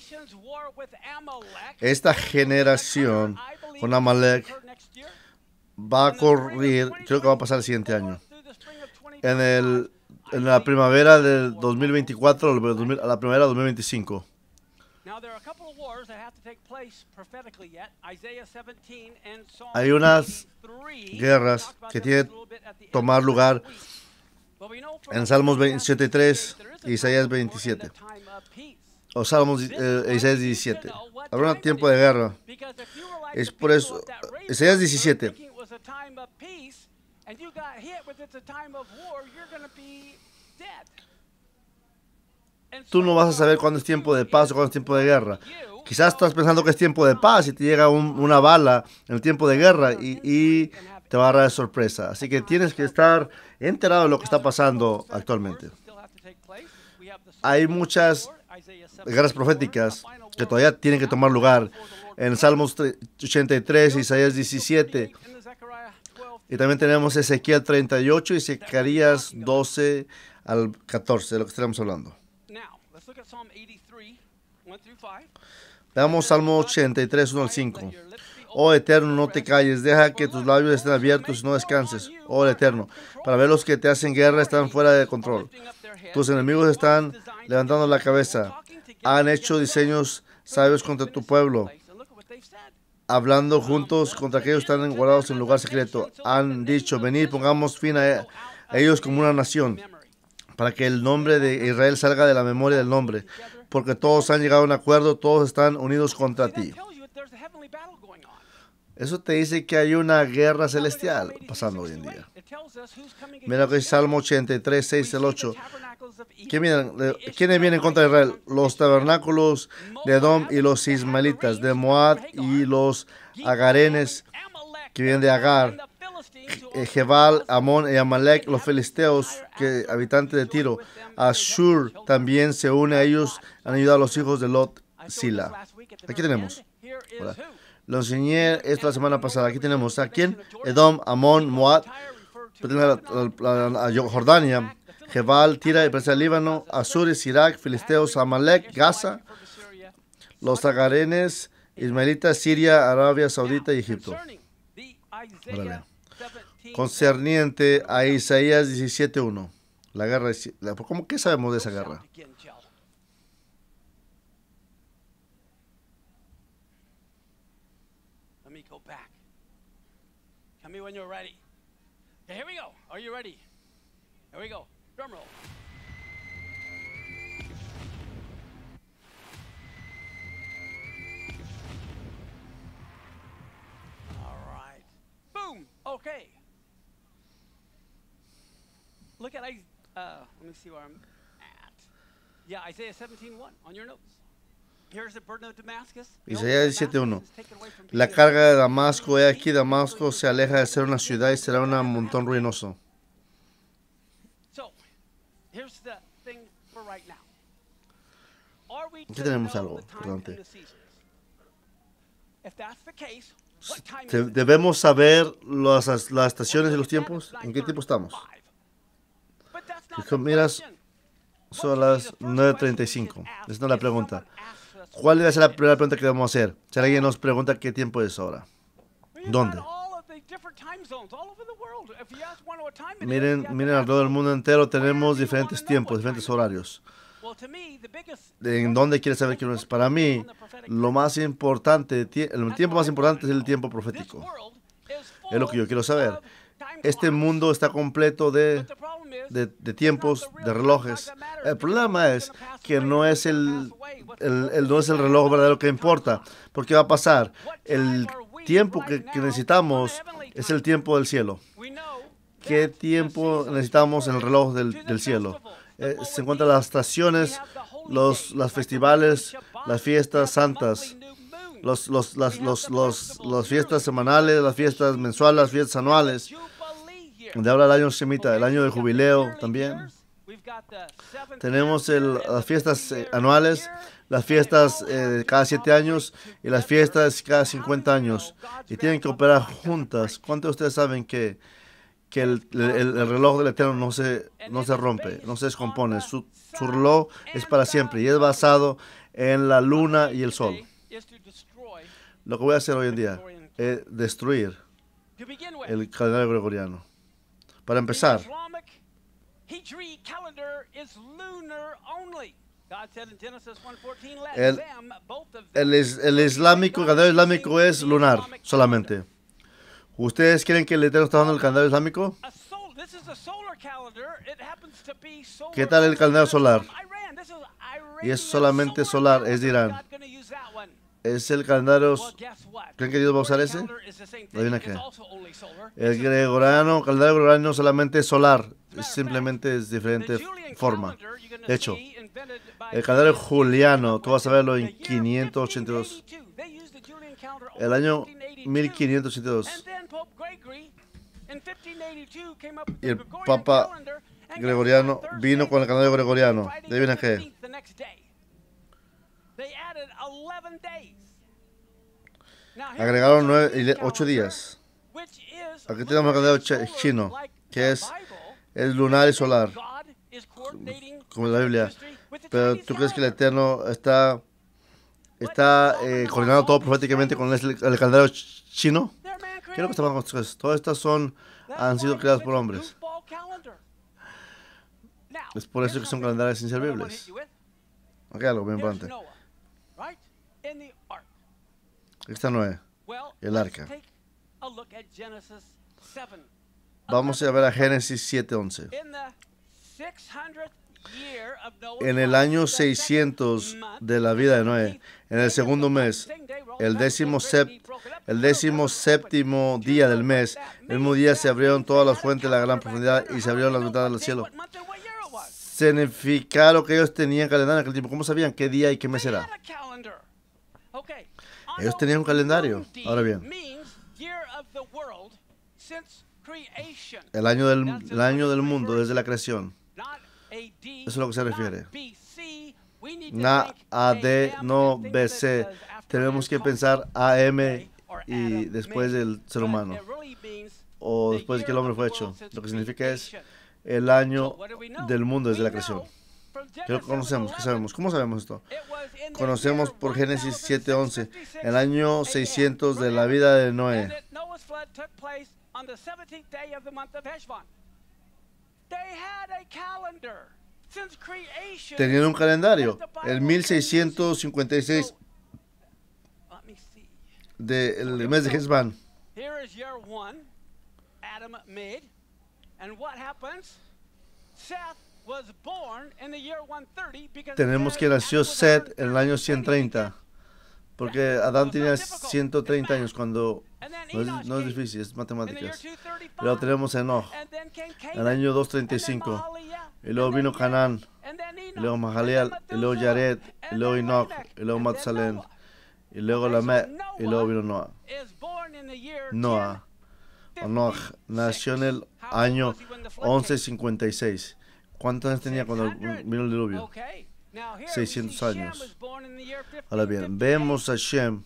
esta generación con Amalek va a ocurrir, creo que va a pasar el siguiente año. En, el, en la primavera del dos mil veinticuatro a la primavera del dos mil veinticinco. Hay unas guerras que tienen que tomar lugar en Salmos veintisiete y tres y Isaías veintisiete. o Salmos eh, Isaías diecisiete. Habrá un tiempo de guerra. Es por eso, Isaías diecisiete. Tú no vas a saber cuándo es tiempo de paz o cuándo es tiempo de guerra. Quizás estás pensando que es tiempo de paz y te llega un, una bala en el tiempo de guerra y, y te va a agarrar de sorpresa. Así que tienes que estar enterado de lo que está pasando actualmente. Hay muchas guerras proféticas que todavía tienen que tomar lugar en Salmos ochenta y tres, Isaías diecisiete. Y también tenemos Ezequiel treinta y ocho y Zacarías doce al catorce, de lo que estaremos hablando. Veamos Salmo ochenta y tres, uno al cinco. Oh Eterno, no te calles, deja que tus labios estén abiertos y no descanses. Oh Eterno, para ver los que te hacen guerra están fuera de control. Tus enemigos están levantando la cabeza. Han hecho diseños sabios contra tu pueblo, hablando juntos contra aquellos que están guardados en lugar secreto. Han dicho, venid, pongamos fin a, a ellos como una nación, para que el nombre de Israel salga de la memoria del nombre, porque todos han llegado a un acuerdo, todos están unidos contra ti. Eso te dice que hay una guerra celestial pasando hoy en día. Mira lo que es Salmo ochenta y tres, seis al ocho. ¿Quiénes vienen contra Israel? Los tabernáculos de Edom y los ismaelitas, de Moab y los agarenes que vienen de Agar, Jebal, Amón y Amalek, los filisteos, que habitantes de Tiro. Ashur también se une a ellos, han ayudado a los hijos de Lot, Sila. Aquí tenemos. Hola. Lo enseñé esto la semana pasada. Aquí tenemos a quién: Edom, Amón, Moab, a Jordania, Jebal, Tira y presa del Líbano, Asur, Sirac, filisteos, Amalek, Gaza, los agarenes, ismaelitas, Siria, Arabia Saudita y Egipto. Ahora concerniente a Isaías diecisiete uno. La guerra, ¿cómo qué sabemos de esa guerra? Tell me when you're ready. Okay, here we go. Are you ready? Here we go. Drum roll. All right. Boom. Okay. Look at I. Uh, let me see where I'm at. Yeah, Isaiah seventeen one on your notes. Isaías diecisiete uno. La carga de Damasco, he aquí Damasco se aleja de ser una ciudad y será un montón ruinoso. Aquí tenemos algo importante. Debemos saber las, las estaciones y los tiempos. ¿En qué tiempo estamos? Si miras, son las nueve treinta y cinco. Esa no es la pregunta. ¿Cuál debe ser la primera pregunta que debemos hacer? Si alguien nos pregunta qué tiempo es ahora. ¿Dónde? Miren, miren alrededor del mundo entero tenemos diferentes tiempos, diferentes horarios. ¿En dónde quieres saber quién es? Para mí, lo más importante, el tiempo más importante es el tiempo profético. Es lo que yo quiero saber. Este mundo está completo de, de, de tiempos, de relojes. El problema es que no es el, el, el, no es el reloj verdadero que importa. Porque va a pasar. El tiempo que, que necesitamos es el tiempo del cielo. ¿Qué tiempo necesitamos en el reloj del, del cielo? Eh, se encuentran las estaciones, los, los festivales, las fiestas santas, los, los, las los, los, los fiestas semanales, las fiestas mensuales, las fiestas anuales. Donde habla el año semita, el año del jubileo también. Tenemos el, las fiestas eh, anuales, las fiestas eh, cada siete años y las fiestas cada cincuenta años. Y tienen que operar juntas. ¿Cuántos de ustedes saben que, que el, el, el reloj del Eterno no se, no se rompe, no se descompone? Su, su reloj es para siempre y es basado en la luna y el sol. Lo que voy a hacer hoy en día es destruir el calendario gregoriano. Para empezar, el, el, el islámico, el calendario islámico es lunar solamente. ¿Ustedes creen que el Eterno está dando el calendario islámico? ¿Qué tal el calendario solar? Y es solamente solar, es de Irán. ¿Es el calendario? ¿Creen que Dios va a usar ese? ¿Adivina qué? El gregoriano, calendario gregoriano solamente es solar. Simplemente es diferente forma. De hecho, el calendario juliano, tú vas a verlo en quinientos ochenta y dos. El año mil quinientos ochenta y dos. Y el Papa Gregoriano vino con el calendario gregoriano. ¿Adivina qué? Agregaron nueve, ocho días. Aquí tenemos el calendario chino, que es el lunar y solar, como la Biblia. Pero ¿tú crees que el Eterno está, está eh, coordinando todo proféticamente con el, el calendario chino? ¿Qué es lo que está pasando con estas? Todas estas son, han sido creadas por hombres. Es por eso que son calendarios inservibles. Ok, algo bien importante. Aquí está Noé, el arca. Vamos a ver a Génesis siete once. En el año seiscientos de la vida de Noé, en el segundo mes, el décimo, sep- el décimo séptimo día del mes, el mismo día se abrieron todas las fuentes de la gran profundidad y se abrieron las ventanas del cielo. Significa lo que ellos tenían calendario en aquel tiempo. ¿Cómo sabían qué día y qué mes era? Ellos tenían un calendario. Ahora bien, el año del, el año del mundo desde la creación. Eso es a lo que se refiere. Na, A D, no B C. Tenemos que pensar A M y después del ser humano. O después de que el hombre fue hecho. Lo que significa es el año del mundo desde la creación. ¿Qué conocemos? ¿Qué sabemos? ¿Cómo sabemos esto? Conocemos por Génesis siete once, el año seiscientos de la vida de Noé. Tenían un calendario. El mil seiscientos cincuenta y seis del mes de Hesban. Tenemos que nació Seth en el año ciento treinta, porque Adán tenía ciento treinta años cuando, no es, no es difícil, es matemáticas. Luego tenemos Enoch en el año doscientos treinta y cinco, y luego vino Canaán, y luego Mahalaleel, y luego Jared, y luego Enoch, y luego Matusalén, y luego Lamech, y luego vino Noah. Noah, o Noah, nació en el año once cincuenta y seis. ¿Cuántos años tenía cuando vino el diluvio? seiscientos años. Ahora bien, vemos a Shem.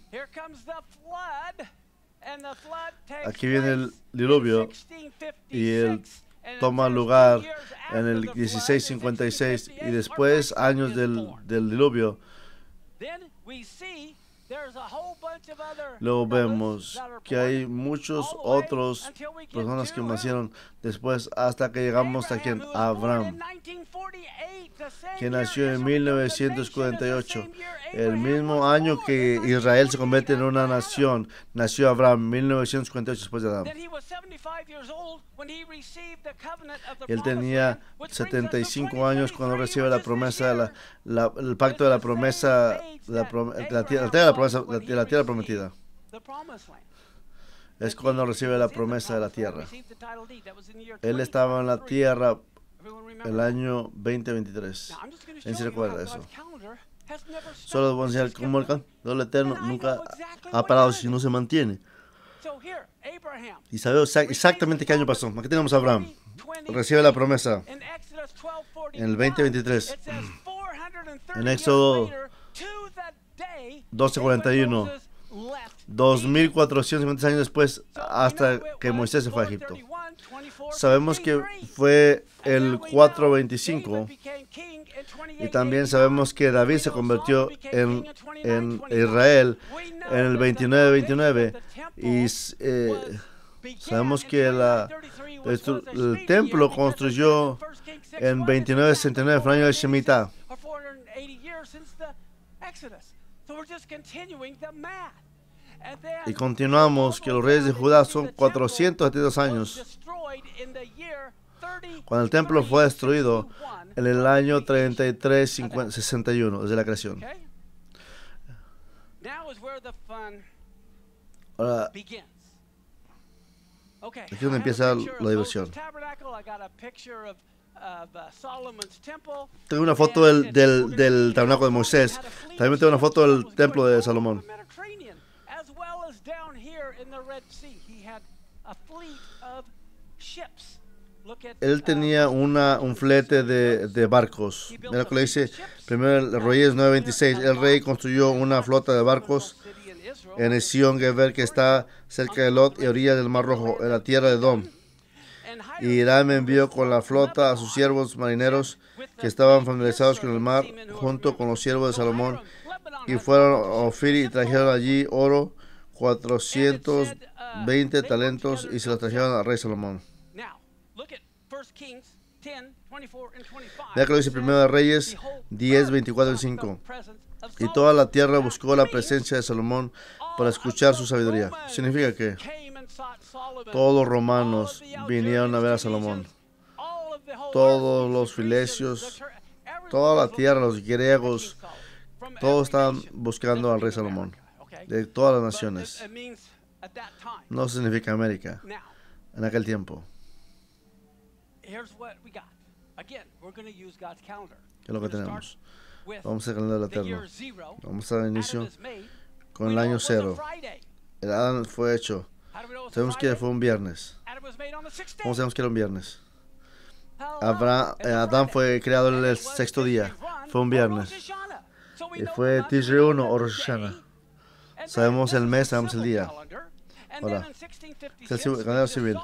Aquí viene el diluvio y él toma lugar en el dieciséis cincuenta y seis y después, años del, del diluvio, luego vemos que hay muchos otros personas que nacieron después hasta que llegamos aquí en Abraham, que nació en mil novecientos cuarenta y ocho, el mismo año que Israel se convierte en una nación. Nació Abraham, mil novecientos cuarenta y ocho después de Adán. Él tenía setenta y cinco años cuando recibe la promesa, la, la, el pacto de la promesa, la, prom la, tierra, la, tierra, la, promesa, la, la tierra prometida. Es cuando recibe la promesa de la tierra. Él estaba en la tierra el año veinte veintitrés. ¿Quién se recuerda eso? Solo voy a enseñar cómo el calendario eterno nunca ha parado si no se mantiene. Y sabemos exactamente qué año pasó. Aquí tenemos a Abraham. Recibe la promesa en el veinte veintitrés. En Éxodo doce cuarenta y uno. dos mil cuatrocientos cincuenta años después, hasta que Moisés se fue a Egipto. Sabemos que fue el cuatrocientos veinticinco y también sabemos que David se convirtió en, en Israel en el veintinueve veintinueve y eh, sabemos que la, el, el templo construyó en veintinueve sesenta y nueve, fue el año de Shemitah. Y continuamos que los reyes de Judá son cuatrocientos setenta y dos años. cuando el templo fue destruido en el año treinta y tres sesenta y uno, desde la creación. Ahora, aquí es donde empieza la diversión. Tengo una foto del, del, del tabernáculo de Moisés. También tengo una foto del templo de Salomón. Él tenía una, un flete de, de barcos. Mira lo que le dice primero Reyes nueve veintiséis. El rey construyó una flota de barcos en Esión Geber, que está cerca de Lot y orilla del Mar Rojo, en la tierra de Edom. Y Hiram envió con la flota a sus siervos marineros que estaban familiarizados con el mar, junto con los siervos de Salomón, y fueron a Ofir y trajeron allí oro, cuatrocientos veinte talentos, y se los trajeron al rey Salomón. Vea que lo dice primero de Reyes diez, veinticuatro y cinco. Y toda la tierra buscó la presencia de Salomón para escuchar su sabiduría. Significa que todos los romanos vinieron a ver a Salomón. Todos los filicios, toda la tierra, los griegos, todos estaban buscando al rey Salomón, de todas las naciones. No significa América en aquel tiempo. ¿Qué es lo que tenemos? Vamos a el calendario eterno. Vamos a dar inicio con el año cero. El Adán fue hecho. Sabemos que fue un viernes. ¿Cómo sabemos que era un viernes? Abraham, eh, Adán fue creado el, el sexto día. Fue un viernes. Y fue Tishrei uno o Rosh Hashanah. Sabemos el mes, sabemos el día. Ahora, es el calendario civil.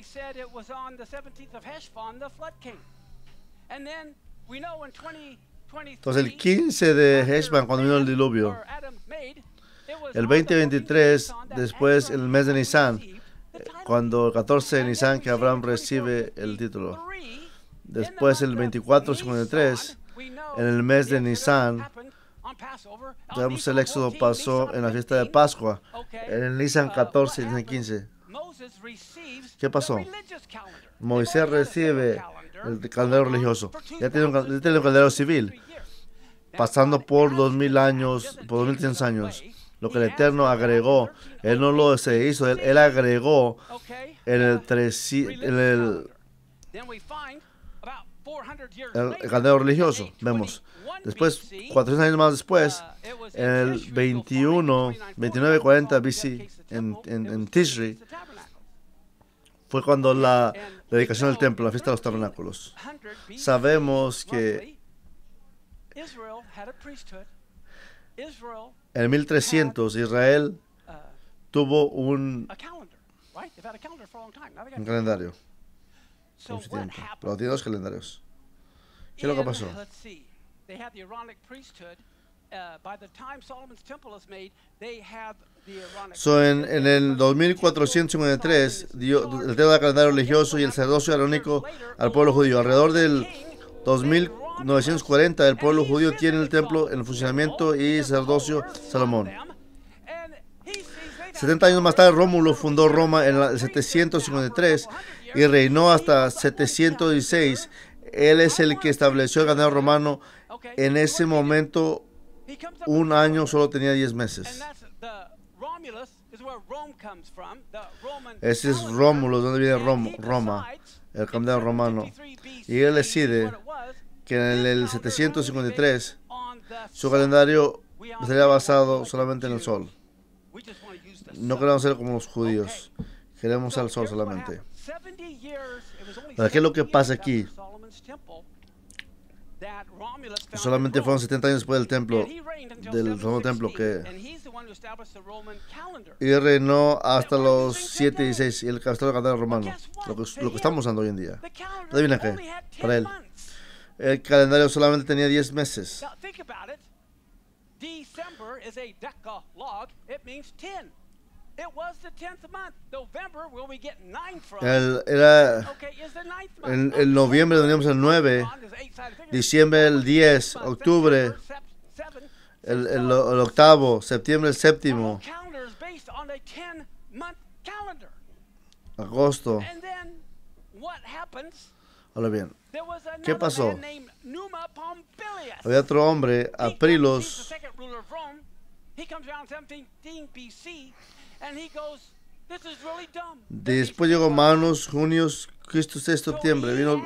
Entonces el quince de Heshvan, cuando vino el diluvio, el veinte veintitrés, después el mes de Nisan, cuando el catorce de Nisan que Abraham recibe el título. Después el veinticuatro cincuenta y tres, en el mes de Nisan, digamos, el éxodo pasó en la fiesta de Pascua, en el Nisan catorce y Nisan quince. ¿Qué pasó? Moisés recibe el calendario religioso. Ya tiene un, ya tiene un calendario civil, pasando por dos mil años, por dos mil trescientos años. Lo que el Eterno agregó, Él no lo se hizo, Él, él agregó en el, treci, en el, el, el calendario religioso. Vemos. Después, cuatrocientos años más después, en el veintiuno, veintinueve cuarenta B C, en, en, en Tishrei, fue cuando la dedicación del templo, la fiesta de los tabernáculos. Sabemos que en mil trescientos Israel tuvo un, un calendario. Mucho tiempo. Pero tiene dos calendarios. ¿Qué es lo que pasó? So, en, en el dos mil cuatrocientos cincuenta y tres, dio el tema del calendario religioso y el sacerdocio arónico al pueblo judío. Alrededor del dos mil novecientos cuarenta, el pueblo judío tiene el templo en funcionamiento y sacerdocio Salomón. setenta años más tarde, Rómulo fundó Roma en el setecientos cincuenta y tres y reinó hasta setecientos dieciséis. Él es el que estableció el calendario romano. En ese momento, un año solo tenía diez meses. Ese es Rómulo, donde viene Roma, Roma, el calendario romano. Y él decide que en el setecientos cincuenta y tres su calendario estaría basado solamente en el sol. No queremos ser como los judíos, queremos al sol solamente. ¿Para qué es lo que pasa aquí? Solamente fueron setenta años después del templo, del segundo templo, que y reinó hasta los siete y seis y el calendario romano, lo que, lo que estamos usando hoy en día. Adivina qué, para él, el calendario solamente tenía diez meses. El, era en, en noviembre teníamos el nueve, diciembre el diez, octubre el, el, el octavo, septiembre el séptimo, agosto. Ahora bien, ¿qué pasó? Había otro hombre, Aprilos. Después llegó Manus, Junio, Cristo sexto septiembre. Vino.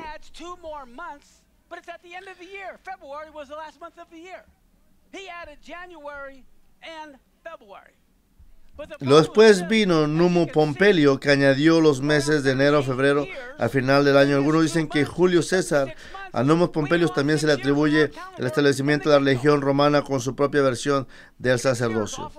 Luego después vino Numo Pompelio, que añadió los meses de enero a febrero al final del año. Algunos dicen que Julio César, a Numo Pompelio también se le atribuye el establecimiento de la religión romana con su propia versión del sacerdocio.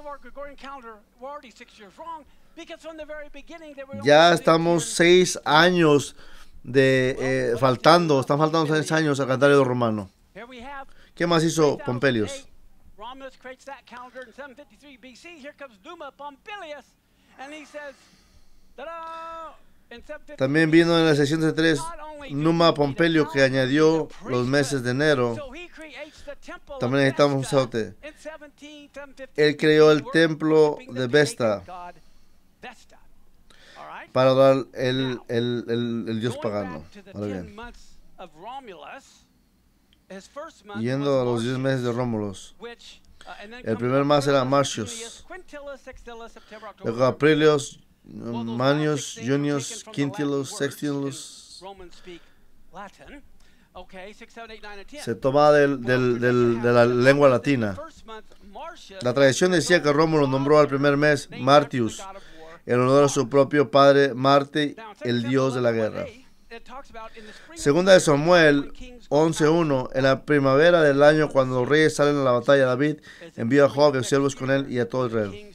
Ya estamos seis años de eh, faltando, están faltando seis años al calendario romano. ¿Qué más hizo Pompelius? Romulus creates that calendar in seven fifty-three B C. Here comes Numa Pompilius, and he says, ta-da! También vino en la seiscientos tres Numa Pompelio, que añadió los meses de enero. También necesitamos un sacerdote. Él creó el templo de Vesta para adorar el, el, el, el dios pagano. Ahora bien, yendo a los diez meses de Rómulos, el primer mes era Marcius, luego Aprilios, Manius, Junius, Quintilis, Sextilis. Se toma del, del, del, de la lengua latina. La tradición decía que Rómulo nombró al primer mes Martius, en honor a su propio padre Marte, el dios de la guerra. Segunda de Samuel once uno, en la primavera del año, cuando los reyes salen a la batalla, David envió a Joab y a siervos con él y a todo Israel.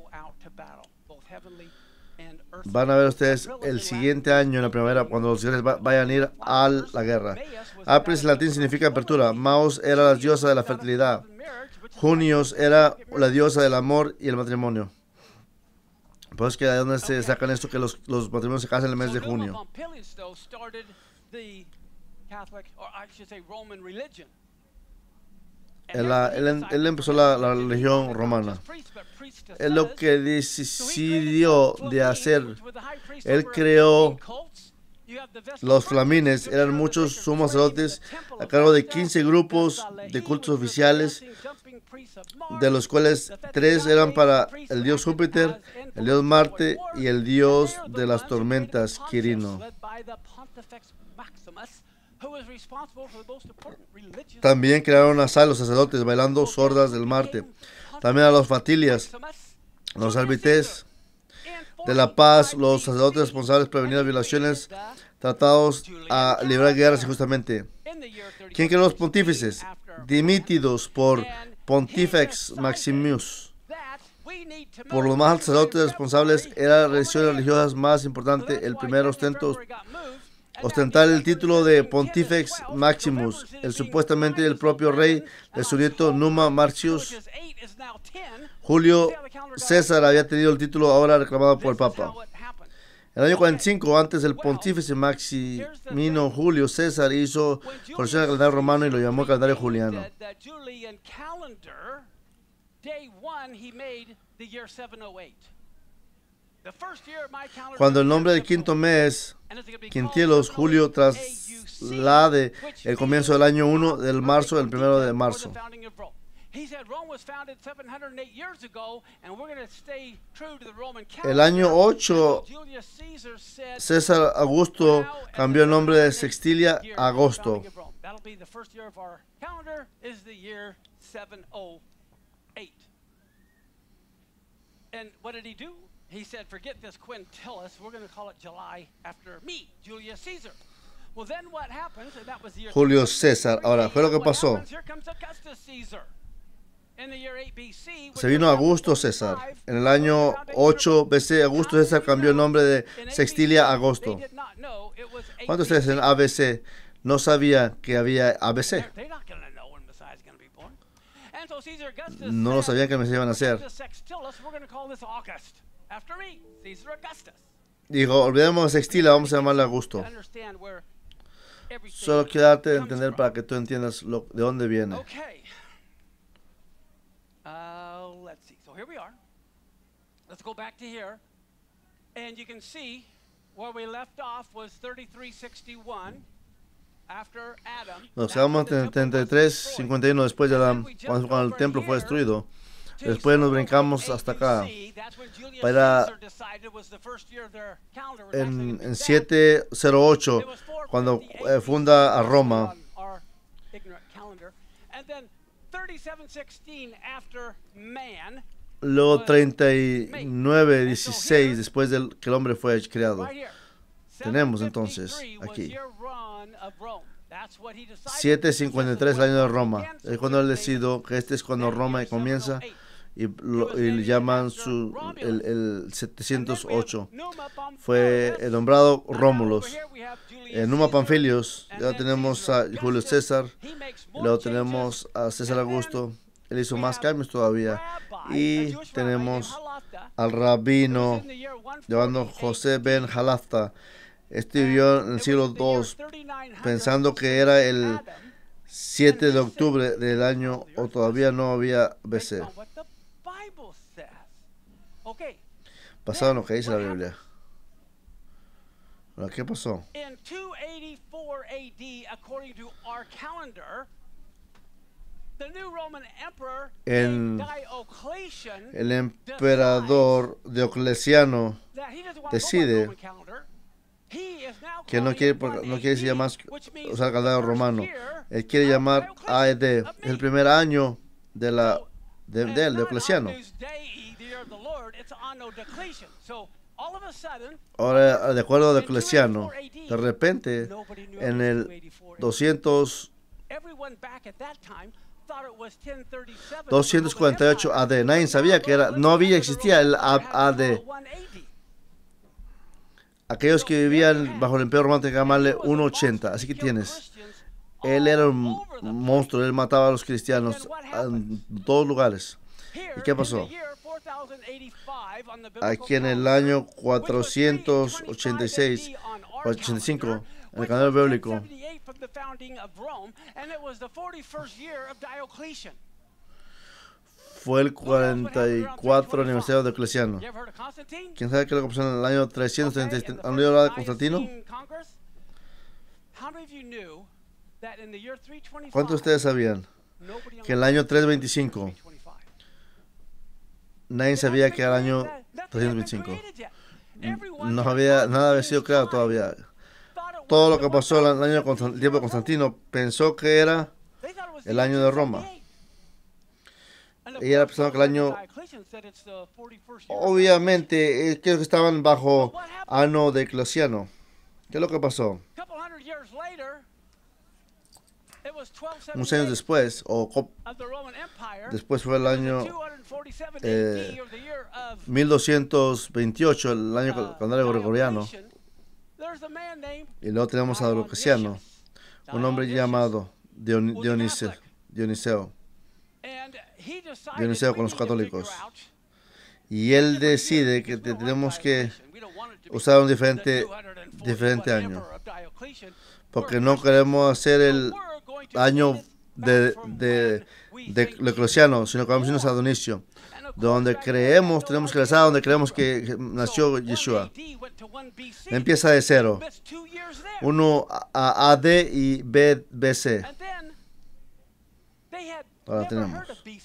Van a ver ustedes el siguiente año en la primavera, cuando los reyes vayan a ir a la guerra. Apris en latín significa apertura. Maus era la diosa de la fertilidad. Junius era la diosa del amor y el matrimonio. Pues que de dónde se sacan esto que los, los matrimonios se casan en el mes de junio. Él, él, él empezó la, la religión romana. Es lo que decidió de hacer. Él creó los flamines. Eran muchos sumos sacerdotes a cargo de quince grupos de cultos oficiales, de los cuales tres eran para el dios Júpiter, el dios Marte y el dios de las tormentas, Quirino. También crearon a los sacerdotes bailando sordas del Marte. También a los Fatilias, los arbitres de la paz, los sacerdotes responsables de prevenir las violaciones, tratados a librar guerras injustamente. ¿Quién creó los pontífices? Dimitidos por Pontifex Maximus. Por los más altos sacerdotes responsables era la religión religiosa más importante. El primer ostento ostentar el título de Pontifex Maximus, el supuestamente el propio rey de su nieto Numa Marcius. Julio César había tenido el título ahora reclamado por el Papa. En el año cuarenta y cinco, antes del Pontífice Maximino, Julio César hizo corrección al calendario romano y lo llamó calendario juliano. Cuando el nombre del quinto mes, Quintilos, Julio, traslade el comienzo del año uno del marzo, del primero de marzo. El año ocho, César Augusto cambió el nombre de Sextilia a Agosto. He said, forget this Quintilis, we're going to call it July after me, Julius Caesar. Well, then what happens, and that was the year Julio César. Ahora, fue lo que pasó. Se vino Augusto César. En el año ocho B C, Augusto César cambió el nombre de Sextilia a Agosto. ¿Cuántos de ustedes en A B C no sabían que había A B C? No lo sabían que me iban a hacer. Dijo, olvidemos de Sextilia, vamos a llamarle Augusto. Solo quiero darte a entender para que tú entiendas lo, de dónde viene. Okay. Uh, let's see. So here we are. Let's go back to here. And you can see where we left off was thirty-three sixty-one. Nos quedamos en treinta y tres cincuenta y uno después de la, cuando, cuando el templo fue destruido. Después nos brincamos hasta acá. Para en, en setecientos ocho, cuando eh, funda a Roma. Luego treinta y nueve dieciséis después de que el hombre fue creado. Tenemos entonces aquí setecientos cincuenta y tres, el año de Roma. Es cuando él decidió que este es cuando Roma comienza y, lo, y le llaman su, el, el setecientos ocho. Fue nombrado Rómulos. En Numa Pamphilius ya tenemos a Julio César, luego tenemos a César Augusto. Él hizo más cambios todavía. Y tenemos al rabino llamado José ben Halafta. Este vivió en el siglo dos, pensando que era el siete de octubre del año o todavía no había B C. Basado en lo que dice la Biblia. ¿Qué pasó? En el emperador Diocleciano decide que no quiere, no quiere decir más usar el calendario romano. Él quiere llamar A E D. Es el primer año de la de, de él, Diocleciano. Ahora, de acuerdo a Diocleciano, de repente, en el doscientos doscientos cuarenta y ocho A D, nadie sabía que era, no había, existía el A D. Aquellos que vivían bajo el Imperio Romano tenían que llamarle ciento ochenta. Así que tienes, él era un monstruo, él mataba a los cristianos en todos lugares. ¿Y qué pasó? Aquí en el año cuatrocientos ochenta y seis, ochenta y cinco, en el calendario bíblico, fue el cuarenta y cuatro aniversario de Diocleciano. ¿Quién sabe qué es lo que pasó en el año trescientos treinta y siete? ¿Han oído hablar de Constantino? ¿Cuántos de ustedes sabían que en el año trescientos veinticinco nadie sabía que era el año trescientos veinticinco? No había, nada había sido creado todavía. Todo lo que pasó en el año el tiempo de Constantino pensó que era el año de Roma. Y era pensando que el año, obviamente, es que estaban bajo ano de Diocleciano. ¿Qué es lo que pasó? Unos años después, o después fue el año eh, mil doscientos veintiocho, el año calendario gregoriano. Y luego tenemos a Diocleciano, un hombre llamado Dion, Dionisio, Dioniseo. Dioniseo con los católicos. Y él decide que tenemos que usar un diferente, diferente año. Porque no queremos hacer el año de, de, de Diocleciano, sino que vamos a irnos a Dionisio. Donde creemos, tenemos que regresar a donde creemos que nació Yeshua. Empieza de cero. Uno a A D y B, B C. Ahora tenemos.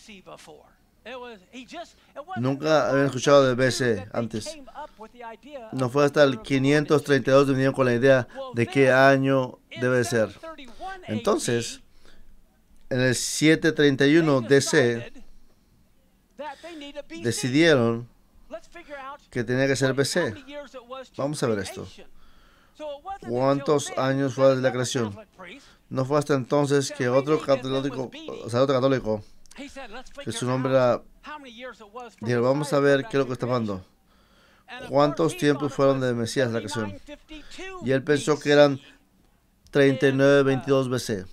Nunca habían escuchado de B C antes. No fue hasta el quinientos treinta y dos que vinieron con la idea de qué año debe ser. Entonces, en el setecientos treinta y uno D C, decidieron que tenía que ser B C. Vamos a ver esto. ¿Cuántos años fue desde la creación? No fue hasta entonces que otro católico, sacerdote católico, que su nombre era, dijo, vamos a ver qué es lo que está pasando. ¿Cuántos tiempos fueron de Mesías la creación? Y él pensó que eran treinta y nueve veintidós B C.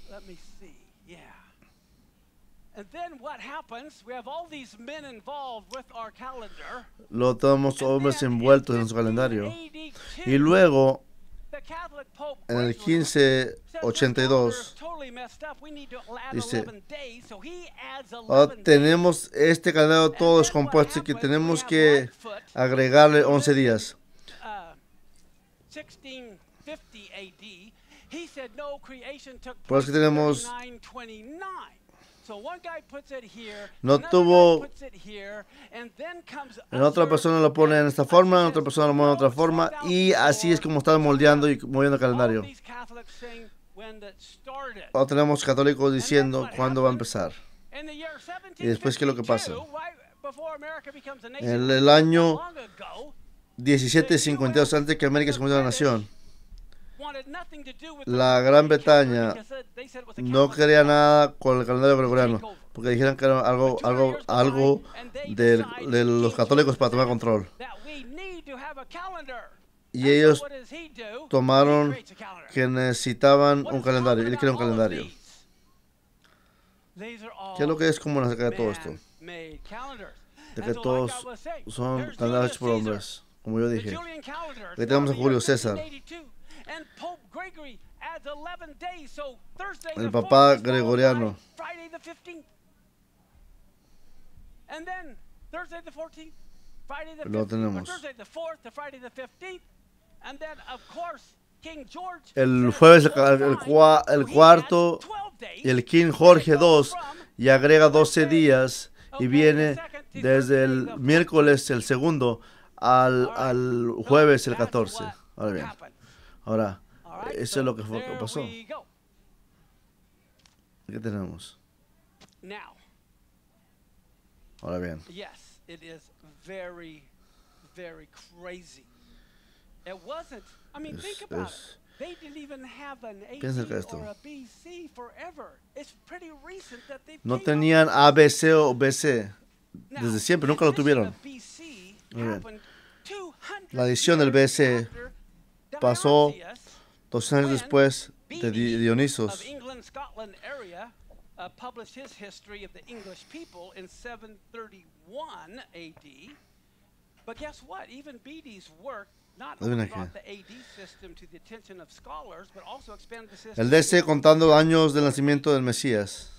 Luego tenemos hombres envueltos en su calendario. Y luego, en el quince ochenta y dos, dice, oh, tenemos este calendario todo descompuesto que tenemos que agregarle once días. Por eso que tenemos, no tuvo, en otra persona lo pone en esta forma, en otra persona lo pone en otra forma, y así es como están moldeando y moviendo el calendario. Ahora tenemos católicos diciendo cuándo va a empezar. Y después, ¿qué es lo que pasa? En el año diecisiete cincuenta y dos, antes que América se convirtiera en nación, la Gran Bretaña no quería nada con el calendario gregoriano, porque dijeron que era algo, algo, algo de, de los católicos para tomar control. Y ellos tomaron que necesitaban un calendario, y él quería un calendario. ¿Qué es lo que es común acerca de todo esto? De que todos son calendarios hechos por hombres, como yo dije. Aquí tenemos a Julio César. El papá gregoriano. Lo tenemos. El jueves el, el, el cuarto y el King Jorge segundo y agrega doce días y viene desde el miércoles el segundo al, al jueves el catorce. Ahora bien, ahora, eso es lo que, fue, que pasó. ¿Qué tenemos? Ahora bien, es, es, piensa que esto. No tenían A, B, C o B, C. Desde siempre, nunca lo tuvieron. La edición del B C pasó dos años después de Dionisos. El D C contando años del nacimiento del Mesías.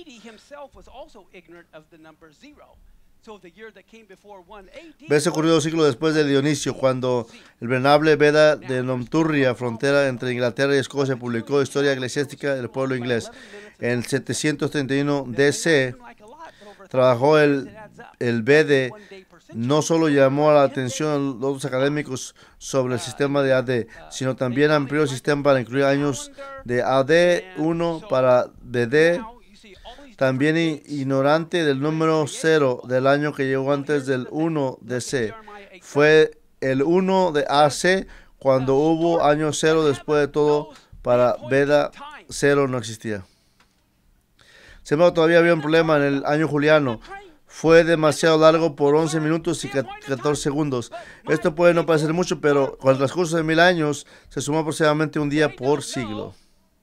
Ves ocurrió dos siglos después de Dionisio, cuando el venerable Beda de Nomturria, frontera entre Inglaterra y Escocia, publicó Historia Eclesiástica del pueblo inglés. En setecientos treinta y uno D C trabajó el, el Bede. No solo llamó la atención a los otros académicos sobre el sistema de A D, sino también amplió el sistema para incluir años de A D uno para D D. También ignorante del número cero del año que llegó antes del uno D C. Fue el uno de A C cuando hubo año cero después de todo. Para Beda, cero no existía. Sin embargo, todavía había un problema en el año juliano. Fue demasiado largo por once minutos y catorce segundos. Esto puede no parecer mucho, pero con el transcurso de mil años se sumó aproximadamente un día por siglo.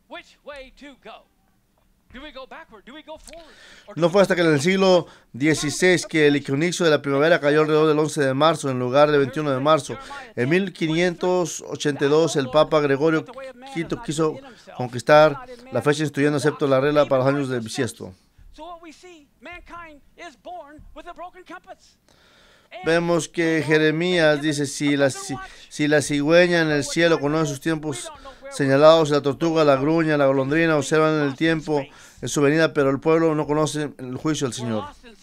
No fue hasta que en el siglo dieciséis que el equinoccio de la primavera cayó alrededor del once de marzo en lugar del veintiuno de marzo. En mil quinientos ochenta y dos el Papa Gregorio quinto quiso conquistar la fecha instituyendo excepto la regla para los años de bisiesto. Vemos que Jeremías dice, si la, si, si la cigüeña en el cielo conoce sus tiempos señalados, la tortuga, la gruña, la golondrina observan el tiempo en su venida, pero el pueblo no conoce el juicio del Señor.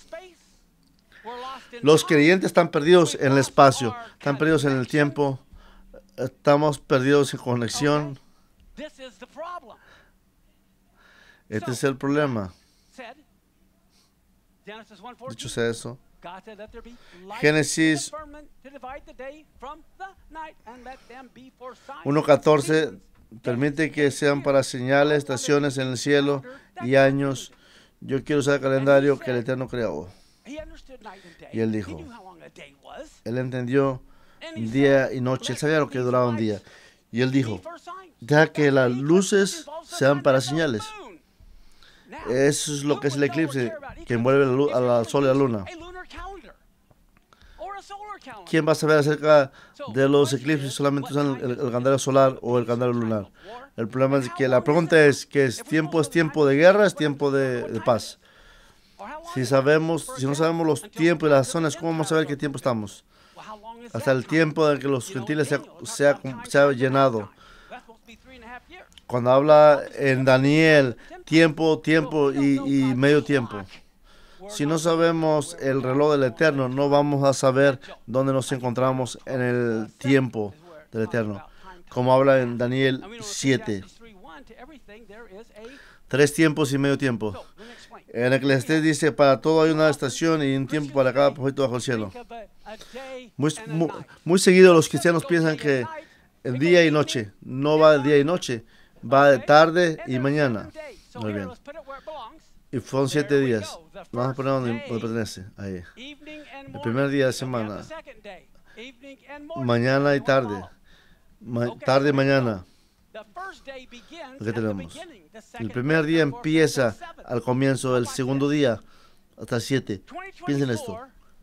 Los creyentes están perdidos en el espacio, están perdidos en el tiempo, estamos perdidos en conexión. Este es el problema. Dicho sea eso, Génesis uno catorce permite que sean para señales, estaciones en el cielo y años. Yo quiero usar el calendario que el Eterno creó. Y él dijo, él entendió día y noche, él sabía lo que duraba un día. Y él dijo, ya que las luces sean para señales. Eso es lo que es el eclipse que envuelve al sol y la luna. ¿Quién va a saber acerca de los eclipses? Solamente usan el, el calendario solar o el calendario lunar. El problema es que la pregunta es que es tiempo es tiempo de guerra, es tiempo de, de paz. Si sabemos, si no sabemos los tiempos y las zonas, ¿cómo vamos a saber qué tiempo estamos? Hasta el tiempo de que los gentiles se ha, se ha, se ha llenado. cuando habla en Daniel, tiempo, tiempo y, y medio tiempo. Si no sabemos el reloj del Eterno, no vamos a saber dónde nos encontramos en el tiempo del Eterno. Como habla en Daniel siete. Tres tiempos y medio tiempo. En Eclesiastés dice, para todo hay una estación y un tiempo para cada propósito bajo el cielo. Muy, muy, muy seguido los cristianos piensan que el día y noche, no va de día y noche, va de tarde y mañana. Muy bien. Y fueron siete días. Vamos a poner donde pertenece. Ahí. El primer día de semana. Mañana y tarde. Ma tarde y mañana. ¿Qué tenemos? El primer día empieza al comienzo del segundo día hasta siete. Piensen esto.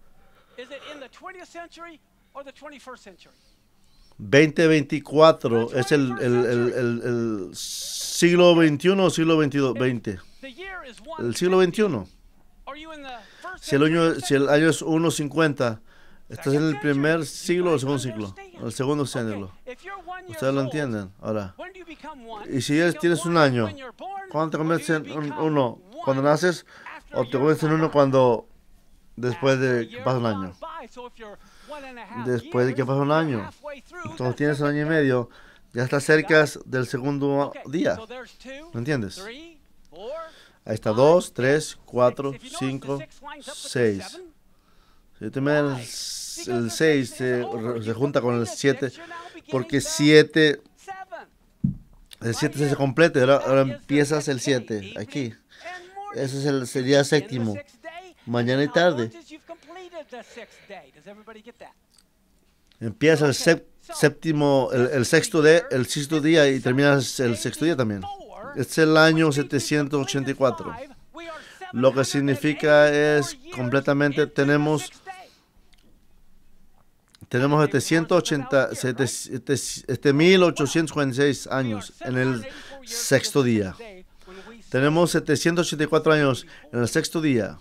veinte veinticuatro es el, el, el, el, el siglo veintiuno o siglo veintidós, veinte. El siglo veintiuno. Si el año, si el año es uno cincuenta, estás en el primer siglo o el segundo siglo. El segundo siglo. Ustedes lo entienden. Ahora, y si tienes un año, ¿cuándo te conviertes en uno? ¿Cuando naces? ¿O te conviertes en uno cuando después de que pasa un año? Después de que pasa un año. Entonces tienes un año y medio. Ya estás cerca del segundo día. ¿Me entiendes? Ahí está dos, tres, cuatro, cinco, seis. Si te miras el seis se, se junta con el siete, porque siete, el siete se completa, ahora, ahora empiezas el siete, aquí. Ese es el, sería el séptimo, mañana y tarde. Empieza el sep, séptimo, el, el sexto de, el sexto día y terminas el sexto día también. Es el año setecientos ochenta y cuatro. Lo que significa es completamente tenemos tenemos setecientos ochenta, este mil ochocientos cuarenta y seis años en el sexto día. Tenemos setecientos ochenta y cuatro años en el sexto día.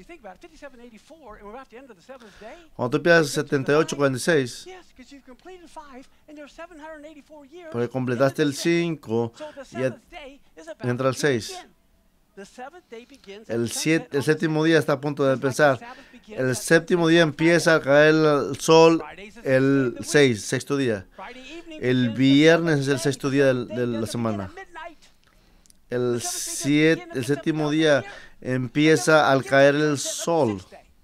Cuando tú piensas setenta y ocho cuarenta y seis, porque completaste el cinco y entra el seis. El, siete, el séptimo día está a punto de empezar. El séptimo día empieza a caer el sol el seis, sexto día. El viernes es el sexto día de, de la semana. El, siete, el séptimo día empieza al caer el sol.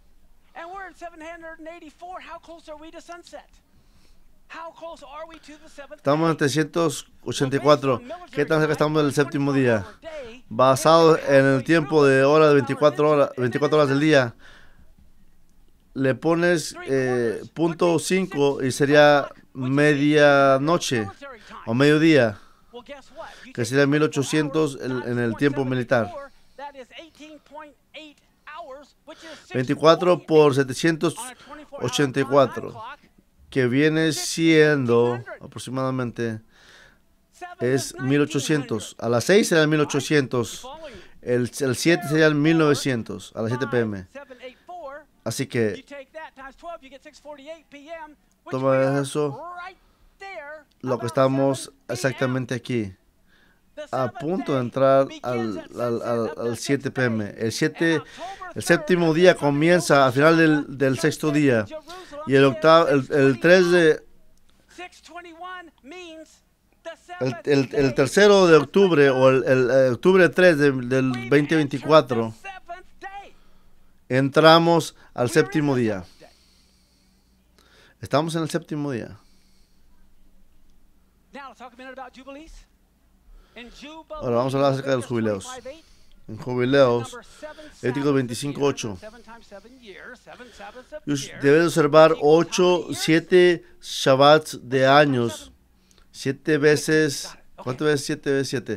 Estamos en trescientos ochenta y cuatro. ¿Qué tan cerca estamos del séptimo día? Basado en el tiempo de hora de veinticuatro horas, veinticuatro horas del día, le pones eh, punto cinco y sería medianoche o mediodía, que sería mil ochocientos en, en el tiempo militar. veinticuatro por setecientos ochenta y cuatro, que viene siendo aproximadamente es mil ochocientos. A las seis será el mil ochocientos. El, el siete sería el mil novecientos a las siete p m Así que toma eso, lo que estamos exactamente aquí, a punto de entrar al, al, al, al siete p m El, siete, el séptimo día comienza al final del, del sexto día. Y el, octavo, el, el tres de... El, el, el tercero de octubre o el, el, el octubre tres de, del veinte veinticuatro entramos al séptimo día. Estamos en el séptimo día. Ahora vamos a hablar acerca de los jubileos. En Jubileos, Levítico veinticinco ocho. Debes observar ocho, siete Shabbats de años. Siete veces, ¿cuántas veces? Siete veces siete.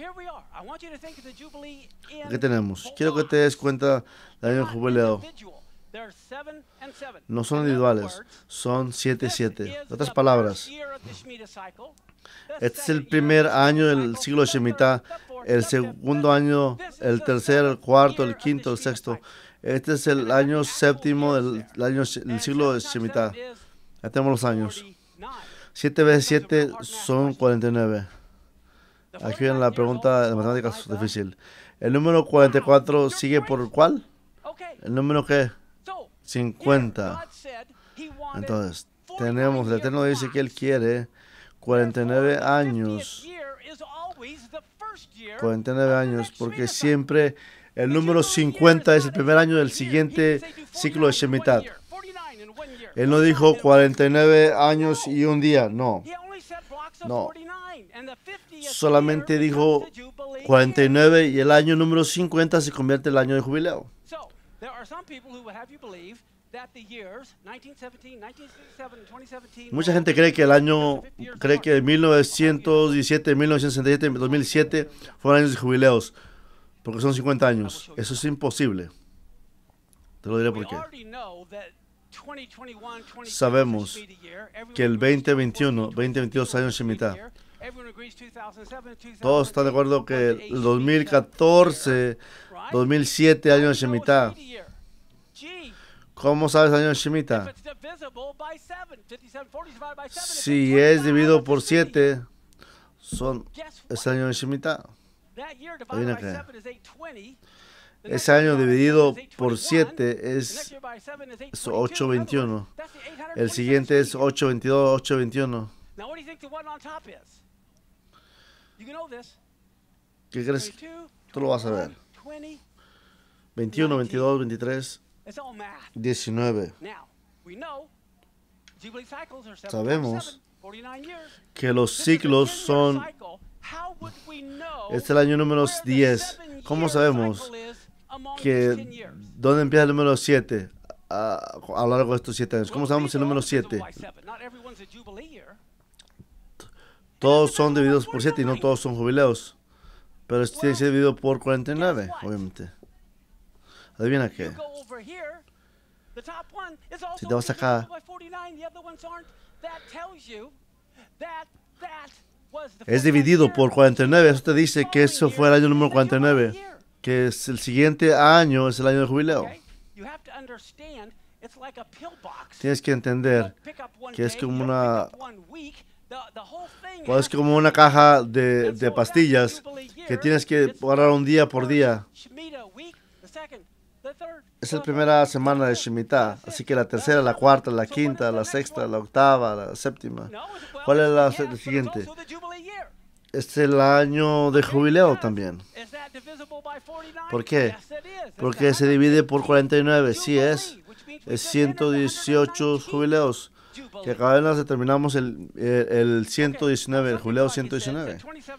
¿Qué tenemos? Quiero que te des cuenta del año jubileo. No son individuales, son siete, siete. En otras palabras, este es el primer año del siglo de Shemitah, el segundo año, el tercer, el cuarto, el quinto, el sexto. Este es el año séptimo del el año, el siglo de Shemitah. Ya tenemos los años. siete veces siete son cuarenta y nueve. Aquí viene la pregunta de matemáticas difícil. ¿El número cuarenta y cuatro sigue por cuál? ¿El número qué? cincuenta. Entonces, tenemos, el Eterno dice que Él quiere cuarenta y nueve años. cuarenta y nueve años, porque siempre el número cincuenta es el primer año del siguiente ciclo de Shemitah. Él no dijo cuarenta y nueve años y un día, no. No. Solamente dijo cuarenta y nueve y el año número cincuenta se convierte en el año de jubileo. Mucha gente cree que el año, cree que mil novecientos diecisiete, mil novecientos sesenta y siete, dos mil siete fueron años de jubileos, porque son cincuenta años. Eso es imposible. Te lo diré por qué. Sabemos que el veinte veintiuno, veinte veintidós años de Shemitah. Todos están de acuerdo que el dos mil catorce, dos mil siete años de Shemitah. ¿Cómo sabes el año de Shemitah? Si es dividido por siete, son, es el año de Shemitah. Adivina qué. Ese año dividido por siete es ocho veintiuno. El siguiente es ocho veintidós, ocho veintiuno. ¿Qué crees? Tú lo vas a ver. veintiuno, veintidós, veintitrés, diecinueve. Sabemos que los ciclos son... Este es el año número diez. ¿Cómo sabemos que dónde empieza el número siete a, a lo largo de estos siete años? ¿Cómo sabemos el número siete? Todos son divididos por siete y no todos son jubileos. Pero este tiene que ser dividido por cuarenta y nueve, obviamente. Adivina qué. Si te vas acá, es dividido por cuarenta y nueve. Eso te dice que eso fue el año número cuarenta y nueve. Que es el siguiente año es el año de jubileo. Tienes que entender que es como una... Pues es como una caja de, de pastillas que tienes que agarrar un día por día. Es la primera semana de Shemitah, así que la tercera, la cuarta, la quinta, la sexta, la octava, la séptima. ¿Cuál es la, la siguiente? Es el año de jubileo también. ¿Por qué? Porque se divide por cuarenta y nueve, sí es. Es ciento dieciocho jubileos. Que acabamos de terminamos el, el, el ciento diecinueve, el jubileo ciento diecinueve.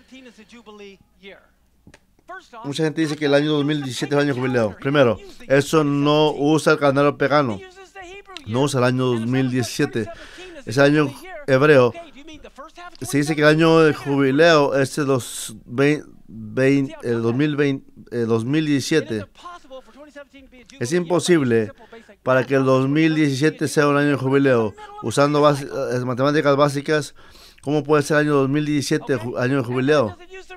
Mucha gente dice que el año dos mil diecisiete es el año de jubileo. Primero, eso no usa el calendario pagano. No usa el año dos mil diecisiete. Es el año hebreo. Se dice que el año de jubileo es el, dos, veinte, veinte, el dos mil veinte, el dos mil diecisiete. Es imposible para que el dos mil diecisiete sea un año de jubileo. Usando base, eh, matemáticas básicas, ¿cómo puede ser el año dos mil diecisiete año de jubileo?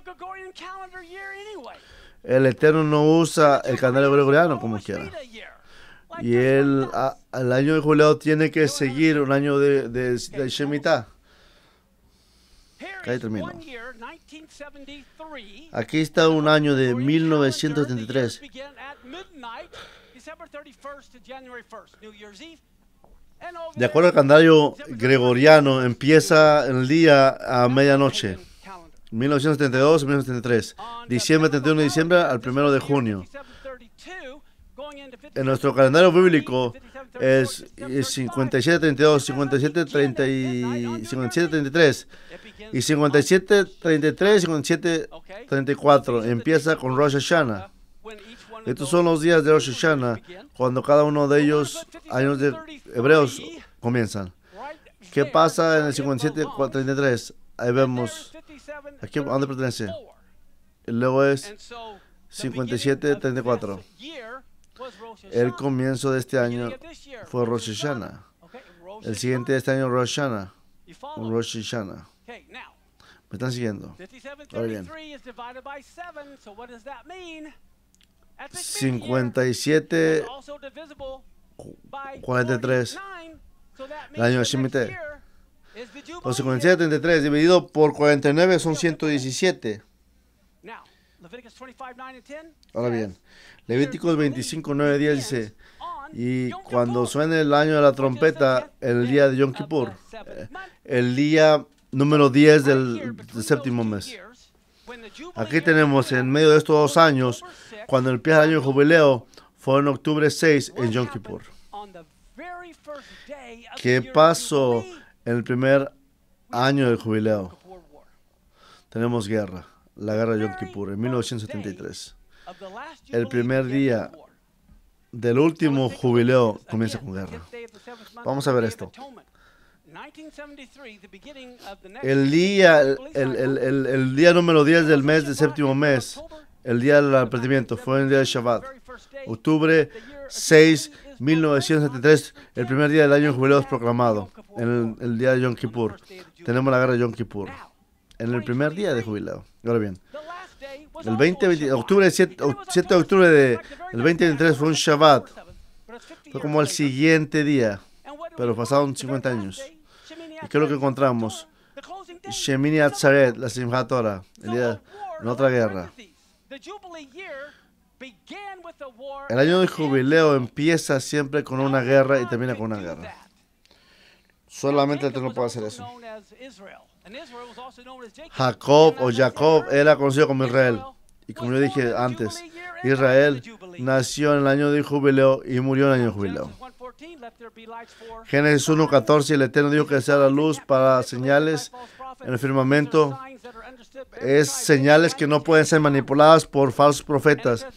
El Eterno no usa el calendario gregoriano como quiera. Y el, a, el año de jubileo tiene que seguir un año de, de, de Shemitah. Ahí termino. Aquí está un año de mil novecientos setenta y tres. De acuerdo al calendario gregoriano, empieza el día a medianoche. mil novecientos setenta y dos, mil novecientos setenta y tres. Diciembre, treinta y uno de diciembre al primero de junio. En nuestro calendario bíblico es cincuenta y siete treinta y dos, cincuenta y siete treinta y cincuenta y siete treinta y tres y cincuenta y siete treinta y tres, cincuenta y siete treinta y cuatro. Empieza con Rosh Hashanah. Estos son los días de Rosh Hashanah, cuando cada uno de ellos, años de hebreos, comienzan. ¿Qué pasa en el cincuenta y siete treinta y tres? Ahí vemos, aquí, ¿a dónde pertenece? Y luego es cincuenta y siete treinta y cuatro. El comienzo de este año fue Rosh Hashanah. El siguiente de este año, Rosh Hashanah. Rosh Hashanah. ¿Me están siguiendo? Ahora bien. cincuenta y siete cuarenta y tres. El año de Shemitah. Los cincuenta y siete treinta y tres dividido por cuarenta y nueve son ciento diecisiete. Ahora bien, Levíticos veinticinco, nueve, diez dice, y cuando suene el año de la trompeta, el día de Yom Kippur, el día número diez del, del séptimo mes. Aquí tenemos en medio de estos dos años, cuando empieza el año de jubileo, fue en octubre seis en Yom Kippur. ¿Qué pasó en el primer año del jubileo? Tenemos guerra, la guerra de Yom Kippur, en mil novecientos setenta y tres. El primer día del último jubileo comienza con guerra. Vamos a ver esto. El día, el, el, el, el día número diez del mes del séptimo mes, el día del arrepentimiento, fue el día de Shabbat. Octubre seis, mil novecientos setenta y tres, el primer día del año de jubileo es proclamado, en el, el día de Yom Kippur. Tenemos la guerra de Yom Kippur, en el primer día de jubileo. Ahora bien, el veinte, veinte, octubre, siete, siete de octubre de, del veinte veintitrés fue un Shabbat. Fue como el siguiente día, pero pasaron cincuenta años. ¿Y qué es lo que encontramos? Shemini Atzaret, la Simchat Torah, el día en otra guerra. El año de jubileo empieza siempre con una guerra y termina con una guerra. Solamente el Eterno puede hacer eso. Jacob o Jacob era conocido como Israel. Y como yo dije antes, Israel nació en el año de jubileo y murió en el año de jubileo. Génesis uno, catorce, el Eterno dijo que sea la luz para señales en el firmamento. Es señales que no pueden ser manipuladas por falsos profetas.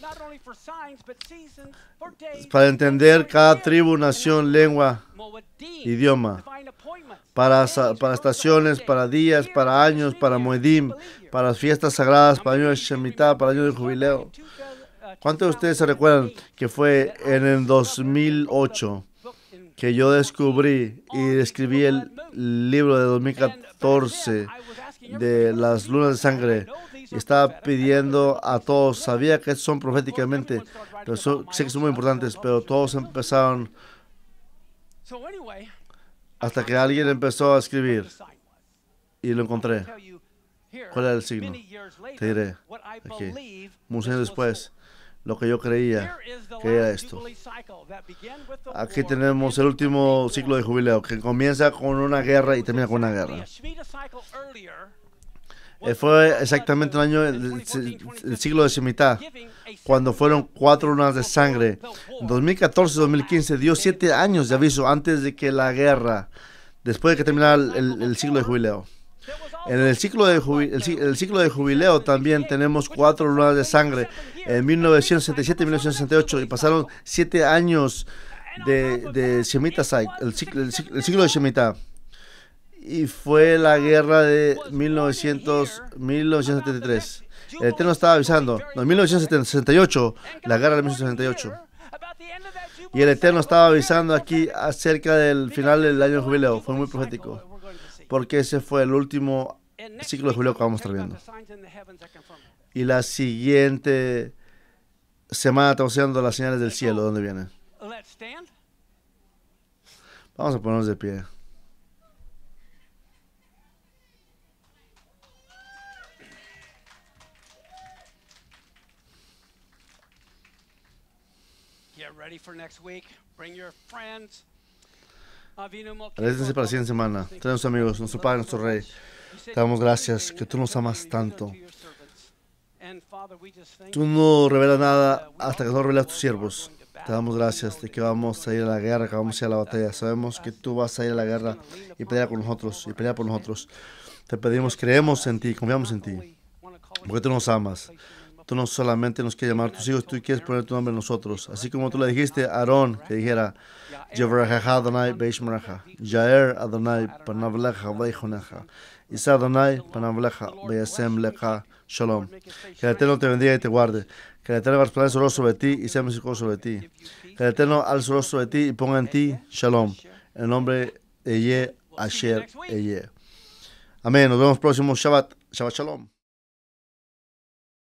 Para entender cada tribu, nación, lengua, idioma. Para, para estaciones, para días, para años, para Moedim, para fiestas sagradas, para el año de Shemitah, para el año de jubileo. ¿Cuántos de ustedes se recuerdan que fue en el dos mil ocho que yo descubrí y escribí el libro de dos mil catorce de las lunas de sangre? Y estaba pidiendo a todos, sabía que son proféticamente, pero son, sé que son muy importantes, pero todos empezaron hasta que alguien empezó a escribir y lo encontré. ¿Cuál era el signo? Te diré aquí. Muchos años después, lo que yo creía que era esto. Aquí tenemos el último ciclo de jubileo, que comienza con una guerra y termina con una guerra. Fue exactamente el año, el, el siglo de Shemitah, cuando fueron cuatro lunas de sangre. En dos mil catorce dos mil quince dio siete años de aviso antes de que la guerra, después de que terminara el, el, el ciclo de jubileo. En el ciclo de, jubi, el, el ciclo de jubileo también tenemos cuatro lunas de sangre en mil novecientos sesenta y siete y mil novecientos sesenta y ocho, y pasaron siete años de, de Shemitah, el, ciclo, el, el ciclo de Shemitah. Y fue la guerra de mil novecientos, mil novecientos setenta y tres. El Eterno estaba avisando. No, en mil novecientos sesenta y ocho, la guerra de mil novecientos sesenta y ocho. Y el Eterno estaba avisando aquí acerca del final del año de jubileo. Fue muy profético, porque ese fue el último ciclo de jubileo que vamos a estar viendo. Y la siguiente semana estamos viendo las señales del cielo. ¿Dónde vienen? Vamos a ponernos de pie. Aléjense para la siguiente semana. Tenemos amigos, nuestro Padre, nuestro Rey. Te damos gracias que tú nos amas tanto. Tú no revelas nada hasta que no revelas a tus siervos. Te damos gracias de que vamos a ir a la guerra, que vamos a ir a la batalla. Sabemos que tú vas a ir a la guerra y pelear con nosotros, y pelear por nosotros. Te pedimos, creemos en ti, confiamos en ti, porque tú nos amas. Tú no solamente nos quieres llamar tus hijos, tú quieres poner tu nombre en nosotros. Así como tú le dijiste a Aarón, que dijera, Yevarechecha Adonai beishmerecha, Yaer Adonai panavlecha veichonecha, Isa Adonai panavlecha veyasem lecha shalom. Que el Eterno te bendiga y te guarde. Que el Eterno resplandezca su rostro sobre ti y sea misericordioso sobre ti. Que el Eterno alce su rostro sobre ti y ponga en ti shalom. En el nombre de Eye, Asher, Eye. Amén. Nos vemos próximo Shabbat. Shabbat shalom.